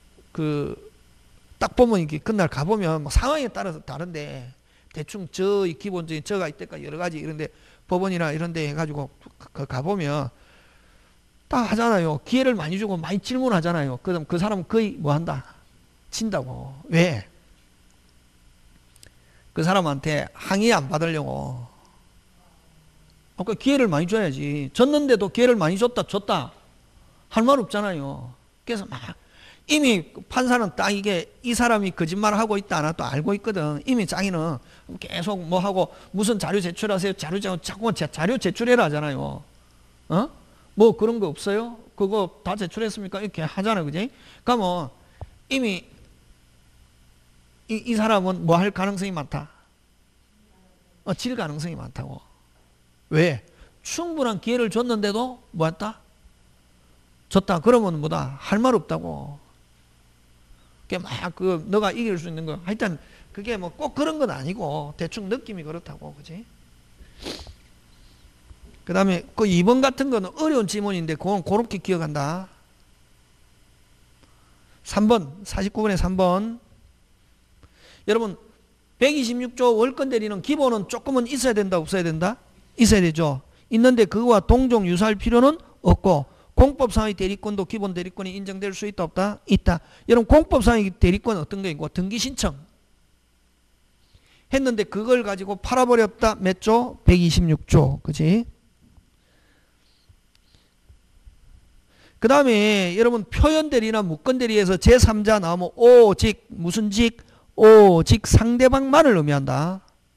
딱 보면 이게 그날 가보면 상황에 따라서 다른데 대충 기본적인 저가 이때까지 여러 가지 이런데 법원이나 이런 데 해가지고 가보면 딱 하잖아요. 기회를 많이 주고 많이 질문하잖아요. 그럼 그 사람은 거의 뭐 한다? 진다고. 왜? 그 사람한테 항의 안 받으려고. 그 기회를 많이 줘야지. 졌는데도 기회를 많이 줬다 할 말 없잖아요. 그래서 막 이미 판사는 딱 이게 이 사람이 거짓말하고 있다 안 하도 알고 있거든. 이미 자기는 계속 뭐 하고 무슨 자료 제출하세요. 자꾸 자료 제출해라 하잖아요. 어? 뭐 그런 거 없어요? 그거 다 제출했습니까? 이렇게 하잖아요. 그지? 그러면 이미 이 사람은 뭐 할 가능성이 많다. 질 가능성이 많다고. 왜? 충분한 기회를 줬는데도 뭐 했다? 졌다. 그러면 뭐다? 할 말 없다고. 그게 막 너가 이길 수 있는 거. 하여튼 그게 뭐 꼭 그런 건 아니고 대충 느낌이 그렇다고. 그지? 그 다음에 그 2번 같은 거는 어려운 지문인데 그건 그렇게 기억한다. 3번, 49번에 3번. 여러분 126조 월권 대리는 기본은 조금은 있어야 된다 없어야 된다? 있어야 되죠. 있는데 그거와 동종 유사할 필요는 없고 공법상의 대리권도 기본 대리권이 인정될 수 있다 없다? 있다. 여러분 공법상의 대리권은 어떤 거이고 등기 신청 했는데 그걸 가지고 팔아버렸다. 몇 조? 126조. 그지? 그 다음에 여러분 표현대리나 무건대리에서 제3자 나오면 오직 무슨 직? 오직 상대방만을 의미한다.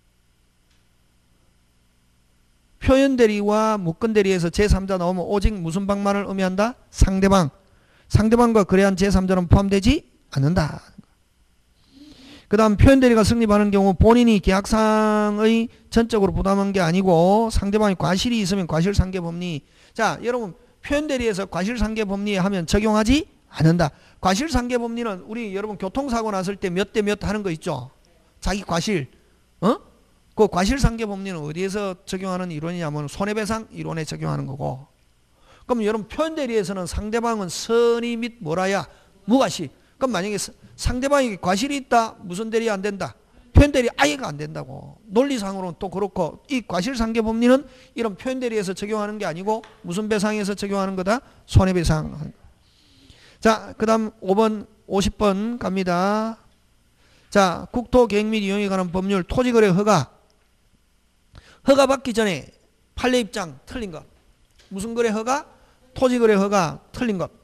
표현대리와 무건대리에서 제3자 나오면 오직 무슨 방만을 의미한다? 상대방. 상대방과 거래한 제3자는 포함되지 않는다. 그 다음 표현대리가 성립하는 경우 본인이 계약상의 전적으로 부담한 게 아니고 상대방이 과실이 있으면 과실상계법리. 자 여러분 표현대리에서 과실상계법리 하면 적용하지 않는다. 과실상계법리는 우리 여러분 교통사고 났을 때 몇 대 몇 하는 거 있죠. 자기 과실. 그 과실상계법리는 어디에서 적용하는 이론이냐면 손해배상 이론에 적용하는 거고. 그럼 여러분 표현대리에서는 상대방은 선의 및 뭐라야? 무과실. 그럼 만약에 상대방이 과실이 있다. 무슨 대리 안 된다? 표현대리 아예가 안 된다고. 논리상으로는 또 그렇고 이 과실상계법리는 이런 표현대리에서 적용하는 게 아니고 무슨 배상에서 적용하는 거다? 손해배상. 자, 그 다음 5번 50번 갑니다. 자, 국토계획 및 이용에 관한 법률 토지거래 허가. 허가 받기 전에 판례 입장 틀린 것. 무슨 거래 허가? 토지거래 허가 틀린 것.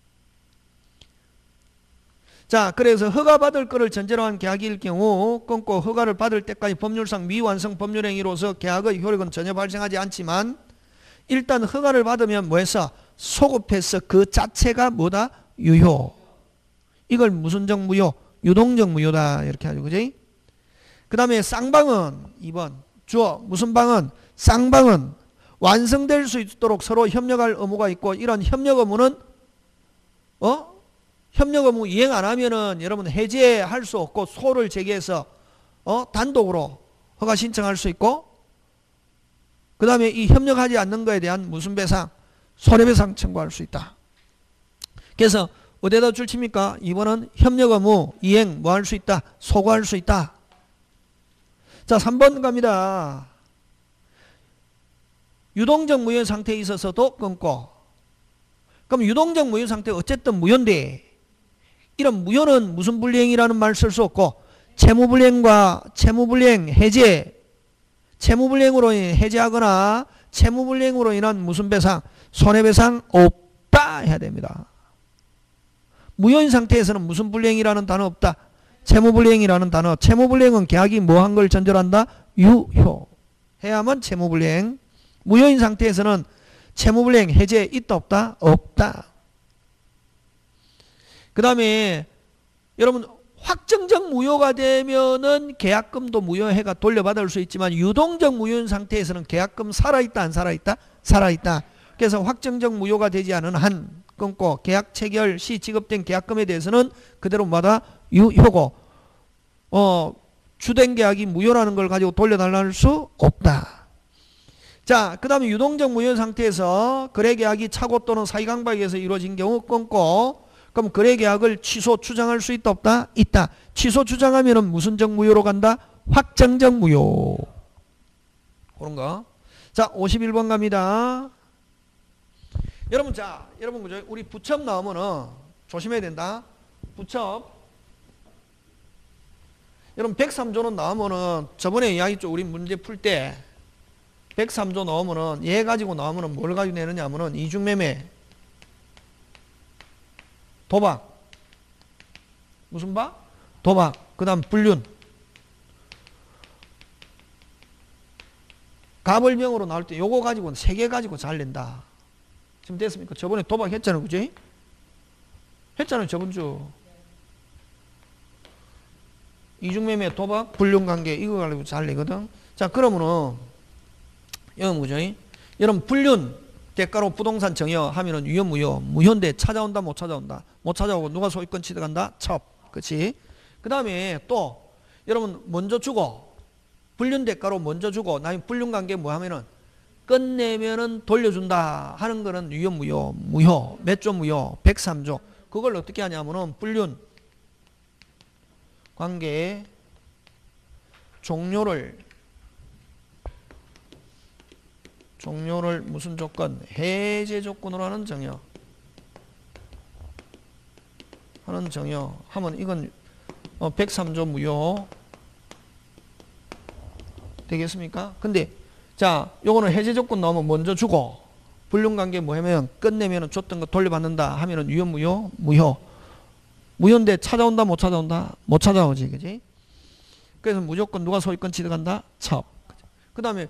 자, 그래서 허가 받을 거를 전제로 한 계약일 경우 끊고 허가를 받을 때까지 법률상 미완성 법률행위로서 계약의 효력은 전혀 발생하지 않지만 일단 허가를 받으면 뭐했어? 소급해서 그 자체가 뭐다? 유효. 이걸 무슨적 무효? 유동적 무효다. 이렇게 하죠. 그지? 그 다음에 쌍방은 2번. 주어. 무슨 방은? 쌍방은 완성될 수 있도록 서로 협력할 의무가 있고 이런 협력 의무는 협력 의무 이행 안 하면은 여러분 해제할 수 없고 소를 제기해서 단독으로 허가 신청할 수 있고 그 다음에 이 협력하지 않는 거에 대한 무슨 배상? 손해배상 청구할 수 있다. 그래서 어디에다 줄칩니까? 2번은 협력 의무 이행 뭐 할 수 있다? 소구할 수 있다. 자 3번 갑니다. 유동적 무효 상태에 있어서도 끊고 그럼 유동적 무효 상태 어쨌든 무효인데 이런 무효는 무슨 불이행이라는 말 쓸 수 없고 채무불이행과 채무불이행 해제 채무불이행으로 해제하거나 채무불이행으로 인한 무슨 배상? 손해배상 없다 해야 됩니다. 무효인 상태에서는 무슨 불이행이라는 단어 없다. 채무불이행이라는 단어. 채무불이행은 계약이 뭐 한 걸 전제로 한다? 유효. 해야만 채무불이행. 무효인 상태에서는 채무불이행 해제 있다 없다? 없다. 그 다음에 여러분 확정적 무효가 되면은 계약금도 무효해가 돌려받을 수 있지만 유동적 무효인 상태에서는 계약금 살아있다 안 살아있다? 살아있다. 그래서 확정적 무효가 되지 않은 한 끊고 계약 체결 시 지급된 계약금에 대해서는 그대로 마다 유효고 주된 계약이 무효라는 걸 가지고 돌려달라는 수 없다. 자, 그 다음에 유동적 무효 상태에서 거래계약이 차고 또는 사기강박에서 이루어진 경우 끊고 그럼 거래계약을 취소 추정할 수 있다 없다? 있다. 취소 추정하면은 무슨적 무효로 간다? 확정적 무효. 그런 거. 자 51번 갑니다. 여러분 자 여러분 그죠? 우리 부첩 나오면은 조심해야 된다. 부첩 여러분 103조는 나오면은 저번에 이야기했죠. 우리 문제 풀 때 103조 나오면은 얘 가지고 나오면은 뭘 가지고 내느냐 하면은 이중매매 도박 무슨 바? 도박. 그 다음 불륜. 가벌명으로 나올 때 요거 가지고 3개 가지고 잘 낸다. 지금 됐습니까? 저번에 도박 했잖아요. 그지? 했잖아요. 저번 주. 이중매매, 도박, 불륜관계 이거 가지고 잘 내거든. 자, 그러면은 여러분 그죠? 여러분 불륜 대가로 부동산 정여 하면은 유효 무효. 무효인데 찾아온다 못 찾아온다. 못 찾아오고 누가 소유권 취득한다? 첩. 그렇지? 그 다음에 또 여러분 먼저 주고 불륜 대가로 먼저 주고 나중에 불륜관계 뭐 하면은 끝내면은 돌려준다 하는 거는 유효 무효. 무효. 몇 조 무효? 103조. 그걸 어떻게 하냐면은 불륜 관계 종료를 무슨 조건? 해제 조건으로 하는 정여. 하면 이건 103조 무효 되겠습니까? 근데 자, 요거는 해제 조건 넣으면 먼저 주고 불륜관계 뭐 하면 끝내면은 줬던 거 돌려받는다 하면은 유효 무효? 무효. 무효인데 찾아온다 못 찾아온다? 못 찾아오지. 그지? 그래서 무조건 누가 소유권 취득한다? 첩. 그 다음에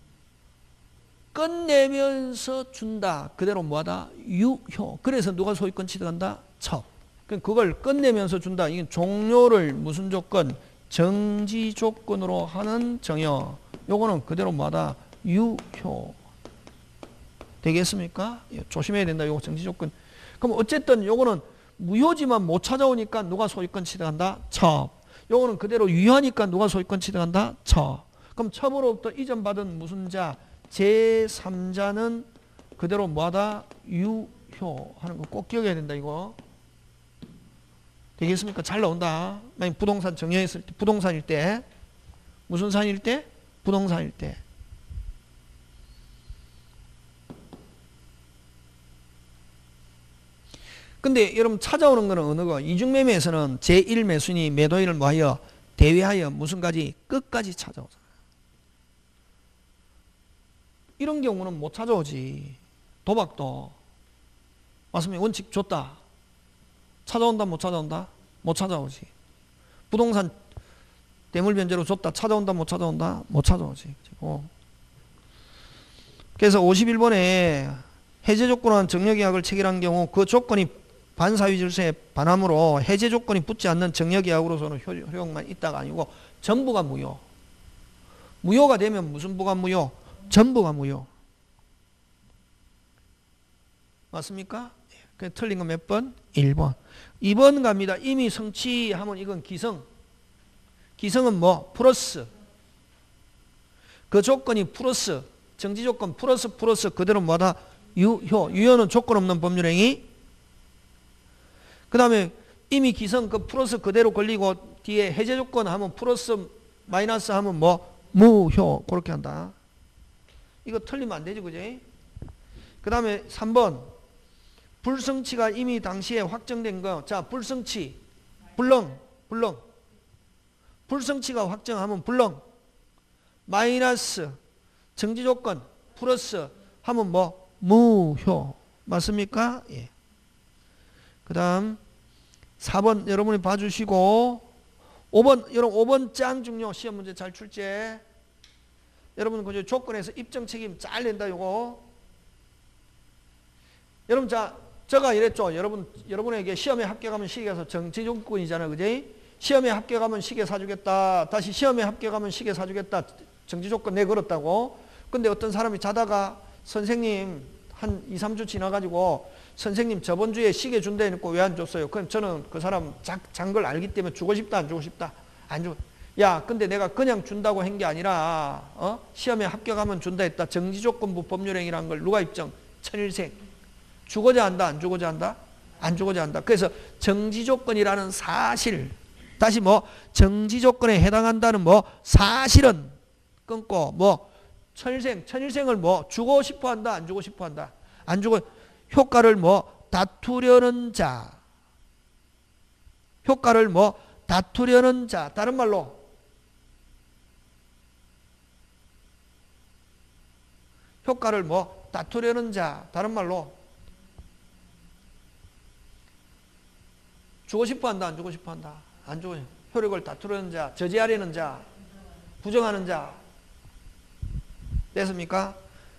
끝내면서 준다. 그대로 뭐하다? 유효. 그래서 누가 소유권 취득한다? 첩. 그걸 끝내면서 준다. 이건 종료를 무슨 조건? 정지 조건으로 하는 정여. 요거는 그대로 뭐하다? 유효. 되겠습니까? 조심해야 된다. 요거 정지 조건. 그럼 어쨌든 요거는 무효지만 못 찾아오니까 누가 소유권 취득한다? 첩. 요거는 그대로 유효하니까 누가 소유권 취득한다? 첩. 그럼 첩으로부터 이전받은 무슨 자? 제3자는 그대로 뭐하다? 유효 하는 거 꼭 기억해야 된다. 이거. 되겠습니까? 잘 나온다. 만약 부동산 정여했을 때, 부동산일 때, 무슨 산일 때? 부동산일 때. 근데 여러분 찾아오는 거는 어느 거? 이중매매에서는 제1매수인이 매도인을 뭐하여? 대위하여 무슨 가지? 끝까지 찾아오잖아. 이런 경우는 못 찾아오지. 도박도. 맞습니까? 원칙 줬다. 찾아온다 못 찾아온다? 못 찾아오지. 부동산 대물변제로 줬다. 찾아온다 못 찾아온다? 못 찾아오지. 그래서 51번에 해제 조건한 정여계약을 체결한 경우 그 조건이 반사회 질서에 반함으로 해제 조건이 붙지 않는 정여계약으로서는 효력만 있다가 아니고 전부가 무효. 무효가 되면 무슨 부가 무효? 전부가 무효. 맞습니까? 그 틀린 거 몇 번? 1번. 2번 갑니다. 이미 성취하면 이건 기성. 기성은 뭐? 플러스. 그 조건이 플러스. 정지 조건 플러스 그대로 뭐다? 유효. 유효는 조건 없는 법률행위. 그 다음에 이미 기성 그 플러스 그대로 걸리고 뒤에 해제 조건 하면 플러스 마이너스 하면 뭐? 무효. 그렇게 한다. 이거 틀리면 안 되지. 그지? 그 다음에 3번. 불성취가 이미 당시에 확정된 거. 자, 불성취. 불능. 불성취가 확정하면 불능. 마이너스. 정지 조건. 플러스 하면 뭐? 무효. 맞습니까? 예. 그 다음 4번 여러분이 봐주시고 5번 여러분 5번 짱 중요. 시험 문제 잘 출제. 여러분 그 조건에서 입증 책임 잘 낸다. 요거 여러분 제가 이랬죠. 여러분에게 시험에 합격하면 시계 가서 정지 조건이잖아. 그지? 시험에 합격하면 시계 사주겠다. 다시 시험에 합격하면 시계 사주겠다. 정지 조건 내 걸었다고. 근데 어떤 사람이 자다가 선생님 한 2, 3주 지나가지고 선생님 저번 주에 시계 준다 해놓고 왜 안 줬어요? 그럼 저는 그 사람 잔 걸 알기 때문에 주고 싶다 안 주고 싶다? 안 주고. 야 근데 내가 그냥 준다고 한 게 아니라 시험에 합격하면 준다 했다. 정지조건부 법률행위라는 걸 누가 입증? 천일생. 주고자 한다 안 주고자 한다? 안 주고자 한다. 그래서 정지조건이라는 사실 다시 뭐 정지조건에 해당한다는 뭐 사실은 끊고 뭐 천일생을 뭐 주고 싶어 한다 안 주고 싶어 한다? 안 주고 효과를 뭐 다투려는 자. 효과를 뭐 다투려는 자. 다른 말로 효과를 뭐 다투려는 자. 다른 말로 주고 싶어 한다, 안 주고 싶어 한다? 안 주고. 효력을 다투려는 자, 저지하려는 자, 부정하는 자. 됐습니까?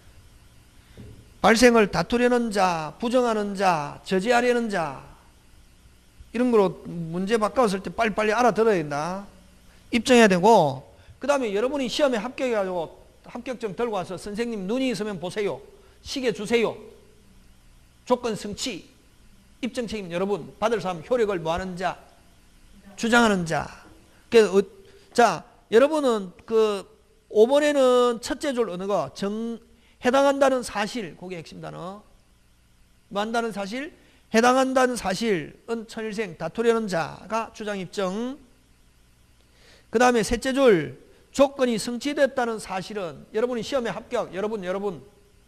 발생을 다투려는 자, 부정하는 자, 저지하려는 자. 이런 거로 문제 바꿔왔을 때 빨리빨리 알아들어야 된다. 입증해야 되고, 그 다음에 여러분이 시험에 합격해가지고 합격증 들고 와서 선생님 눈이 있으면 보세요. 시계 주세요. 조건 성취. 입증 책임 여러분. 받을 사람 효력을 뭐하는 자? 주장하는 자. 그래서 자, 여러분은 그 5번에는 첫째 줄 어느 거? 해당한다는 사실. 그게 핵심 단어. 뭐 한다는 사실? 해당한다는 사실은 천일생 다투려는 자가 주장 입증. 그 다음에 셋째 줄 조건이 성취됐다는 사실은 여러분이 시험에 합격. 여러분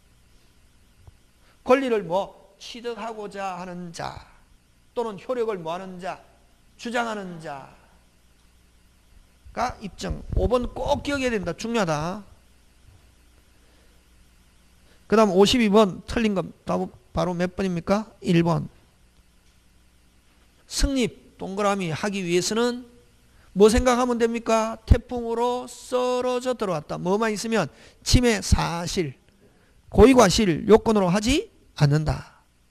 권리를 뭐 취득하고자 하는 자 또는 효력을 뭐하는 자 주장하는 자가 입증. 5번 꼭 기억해야 된다. 중요하다. 그 다음 52번 틀린 거 바로 몇 번입니까? 1번. 승립 동그라미 하기 위해서는 뭐 생각하면 됩니까? 태풍으로 썰어져 들어왔다. 뭐만 있으면 침해 사실, 고의과실 요건으로 하지 않는다.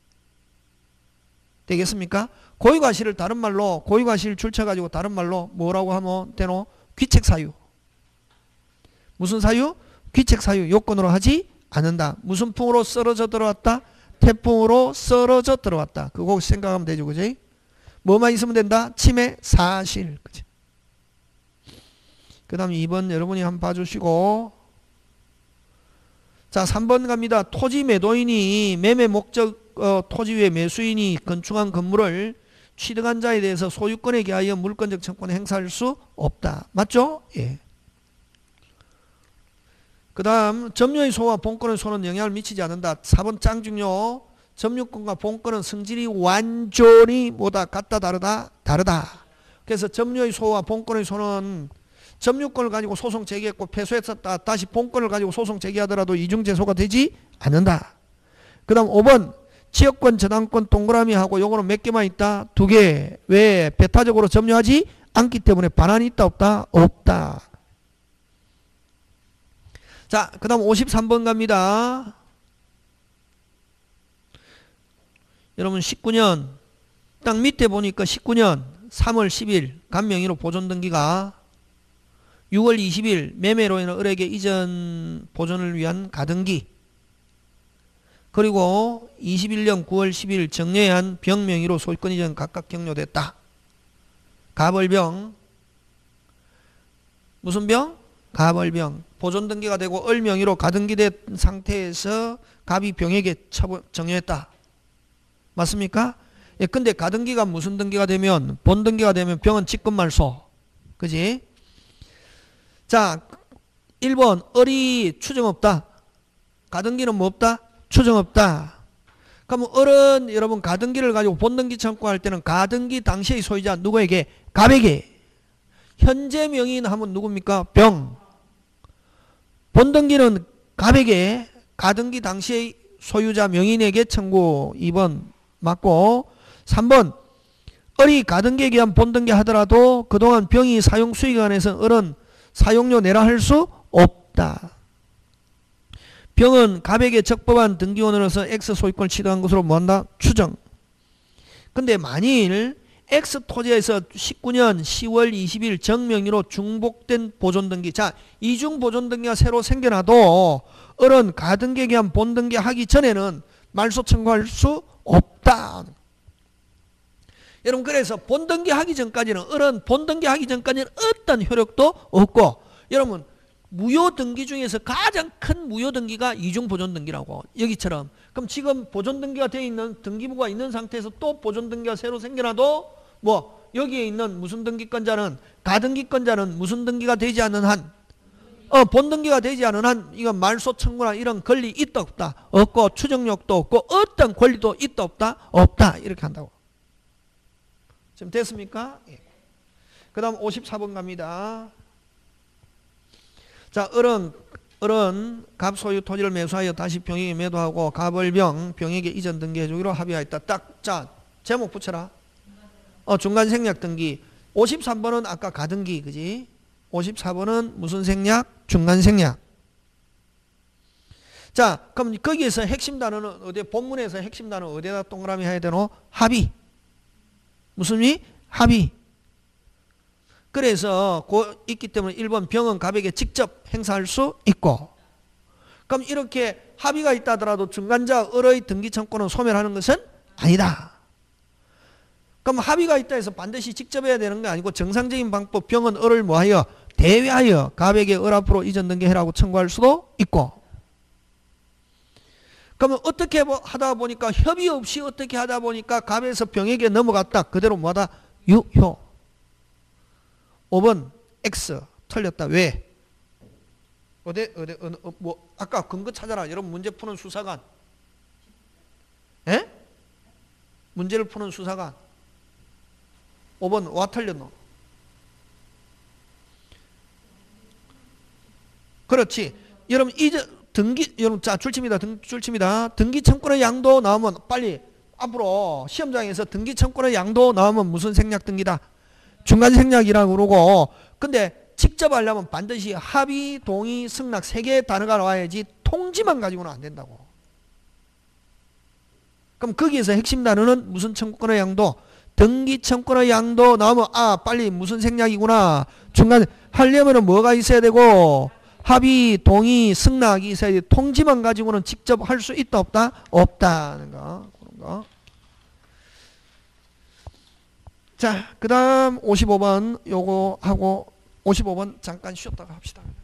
되겠습니까? 고의과실을 다른 말로 고의과실 줄쳐가지고 다른 말로 뭐라고 하면 되노? 귀책사유. 무슨 사유? 귀책사유 요건으로 하지 않는다. 무슨 풍으로 썰어져 들어왔다? 태풍으로 썰어져 들어왔다. 그거 생각하면 되죠. 그지? 뭐만 있으면 된다? 침해 사실. 그지? 그 다음 2번 여러분이 한번 봐주시고, 자 3번 갑니다. 토지 매도인이 매매 목적 토지 외 매수인이 건축한 건물을 취득한 자에 대해서 소유권에 기하여 물권적 청구권을 행사할 수 없다. 맞죠? 예. 그 다음 점유의 소와 본권의 소는 영향을 미치지 않는다. 4번 짱 중요. 점유권과 본권은 성질이 완전히 뭐다? 같다 다르다. 그래서 점유의 소와 본권의 소는 점유권을 가지고 소송 제기했고 패소했었다. 다시 본권을 가지고 소송 제기하더라도 이중제소가 되지 않는다. 그 다음 5번 지역권 저당권 동그라미하고 요거는 몇 개만 있다? 2개. 왜? 배타적으로 점유하지 않기 때문에 반환이 있다 없다? 없다. 자, 그 다음 53번 갑니다. 여러분 19년 딱 밑에 보니까 19년 3월 10일 간명의로 보존등기가 6월 20일 매매로 인한 을에게 이전 보존을 위한 가등기, 그리고 21년 9월 10일 정례한 병명의로 소유권 이전 각각 격려됐다. 가벌병. 무슨 병? 가벌병. 보존등기가 되고 을 명의로 가등기된 상태에서 갑이 병에게 정려했다. 맞습니까? 예, 근데 가등기가 무슨 등기가 되면? 본등기가 되면 병은 직권말소. 그지? 자, 1번 을이 추정 없다. 가등기는 뭐 없다? 추정 없다. 그러면 을은 여러분 가등기를 가지고 본등기 청구할 때는 가등기 당시의 소유자 누구에게? 갑에게. 현재 명의인 하면 누굽니까? 병. 본등기는 갑에게, 가등기 당시의 소유자 명의인에게 청구. 2번 맞고, 3번 을이 가등기에 의한 본등기 하더라도 그동안 병이 사용 수익안에서 을은 사용료 내라 할 수 없다. 병은 갑에게 적법한 등기원으로서 X 소유권을 취득한 것으로 뭐한다? 추정. 근데 만일 X 토지에서 19년 10월 20일 정명의로 중복된 보존등기, 자 이중 보존등기가 새로 생겨나도 을은 가등기에 의한 본등기 하기 전에는 말소 청구할 수 없다. 여러분 그래서 본등기 하기 전까지는 을은 본등기 하기 전까지는 어떤 효력도 없고, 여러분 무효등기 중에서 가장 큰 무효등기가 이중보존등기라고. 여기처럼. 그럼 지금 보존등기가 되어 있는 등기부가 있는 상태에서 또 보존등기가 새로 생겨나도 뭐 여기에 있는 무슨 등기권자는, 가등기권자는 무슨 등기가 되지 않는 한, 본등기가 되지 않은 한 이건 말소 청구나 이런 권리 있다 없다? 없고, 추정력도 없고, 어떤 권리도 있다 없다? 없다. 이렇게 한다고. 지금 됐습니까? 예. 그 다음 54번 갑니다. 자, 을은 갑 소유 토지를 매수하여 다시 병에게 매도하고 갑을 병에게 이전 등기해 주기로 합의하였다. 딱, 자, 제목 붙여라. 중간 생략 등기. 53번은 아까 가등기, 그지? 54번은 무슨 생략? 중간 생략. 자, 그럼 거기에서 핵심 단어는 어디, 본문에서 핵심 단어 어디에다 동그라미 해야 되노? 합의. 무슨 의? 합의. 그래서 있기 때문에 1번 병은 갑에게 직접 행사할 수 있고, 그럼 이렇게 합의가 있다 하더라도 중간자 을의 등기 청구는 소멸하는 것은 아니다. 그럼 합의가 있다 해서 반드시 직접 해야 되는 게 아니고 정상적인 방법 병은 을을 뭐하여? 대외하여 갑에게 을 앞으로 이전 등기해라고 청구할 수도 있고. 그러면 어떻게 하다 보니까 협의 없이 어떻게 하다 보니까 갑에서 병에게 넘어갔다. 그대로 뭐하다? 유효. 5번 X 틀렸다. 왜? 아까 근거 찾아라. 여러분 문제 푸는 수사관. 에? 문제를 푸는 수사관. 5번 와 틀렸노? 그렇지. 여러분 이제 등기, 여러분 자 줄칩니다. 줄칩니다. 등기 청구의 양도 나오면 빨리 앞으로 시험장에서 등기 청구의 양도 나오면 무슨 생략 등기다? 중간 생략이라고 그러고, 근데 직접 하려면 반드시 합의, 동의, 승낙 3개의 단어가 나와야지 통지만 가지고는 안 된다고. 그럼 거기에서 핵심 단어는 무슨 청구권의 양도? 등기 청구권의 양도 나오면 빨리 무슨 생략이구나. 중간 하려면은 뭐가 있어야 되고? 합의, 동의, 승낙이 있어야 돼. 통지만 가지고는 직접 할 수 있다 없다? 없다는 거. 그런 거. 자, 그 다음 55번 요거 하고 55번 잠깐 쉬었다가 합시다.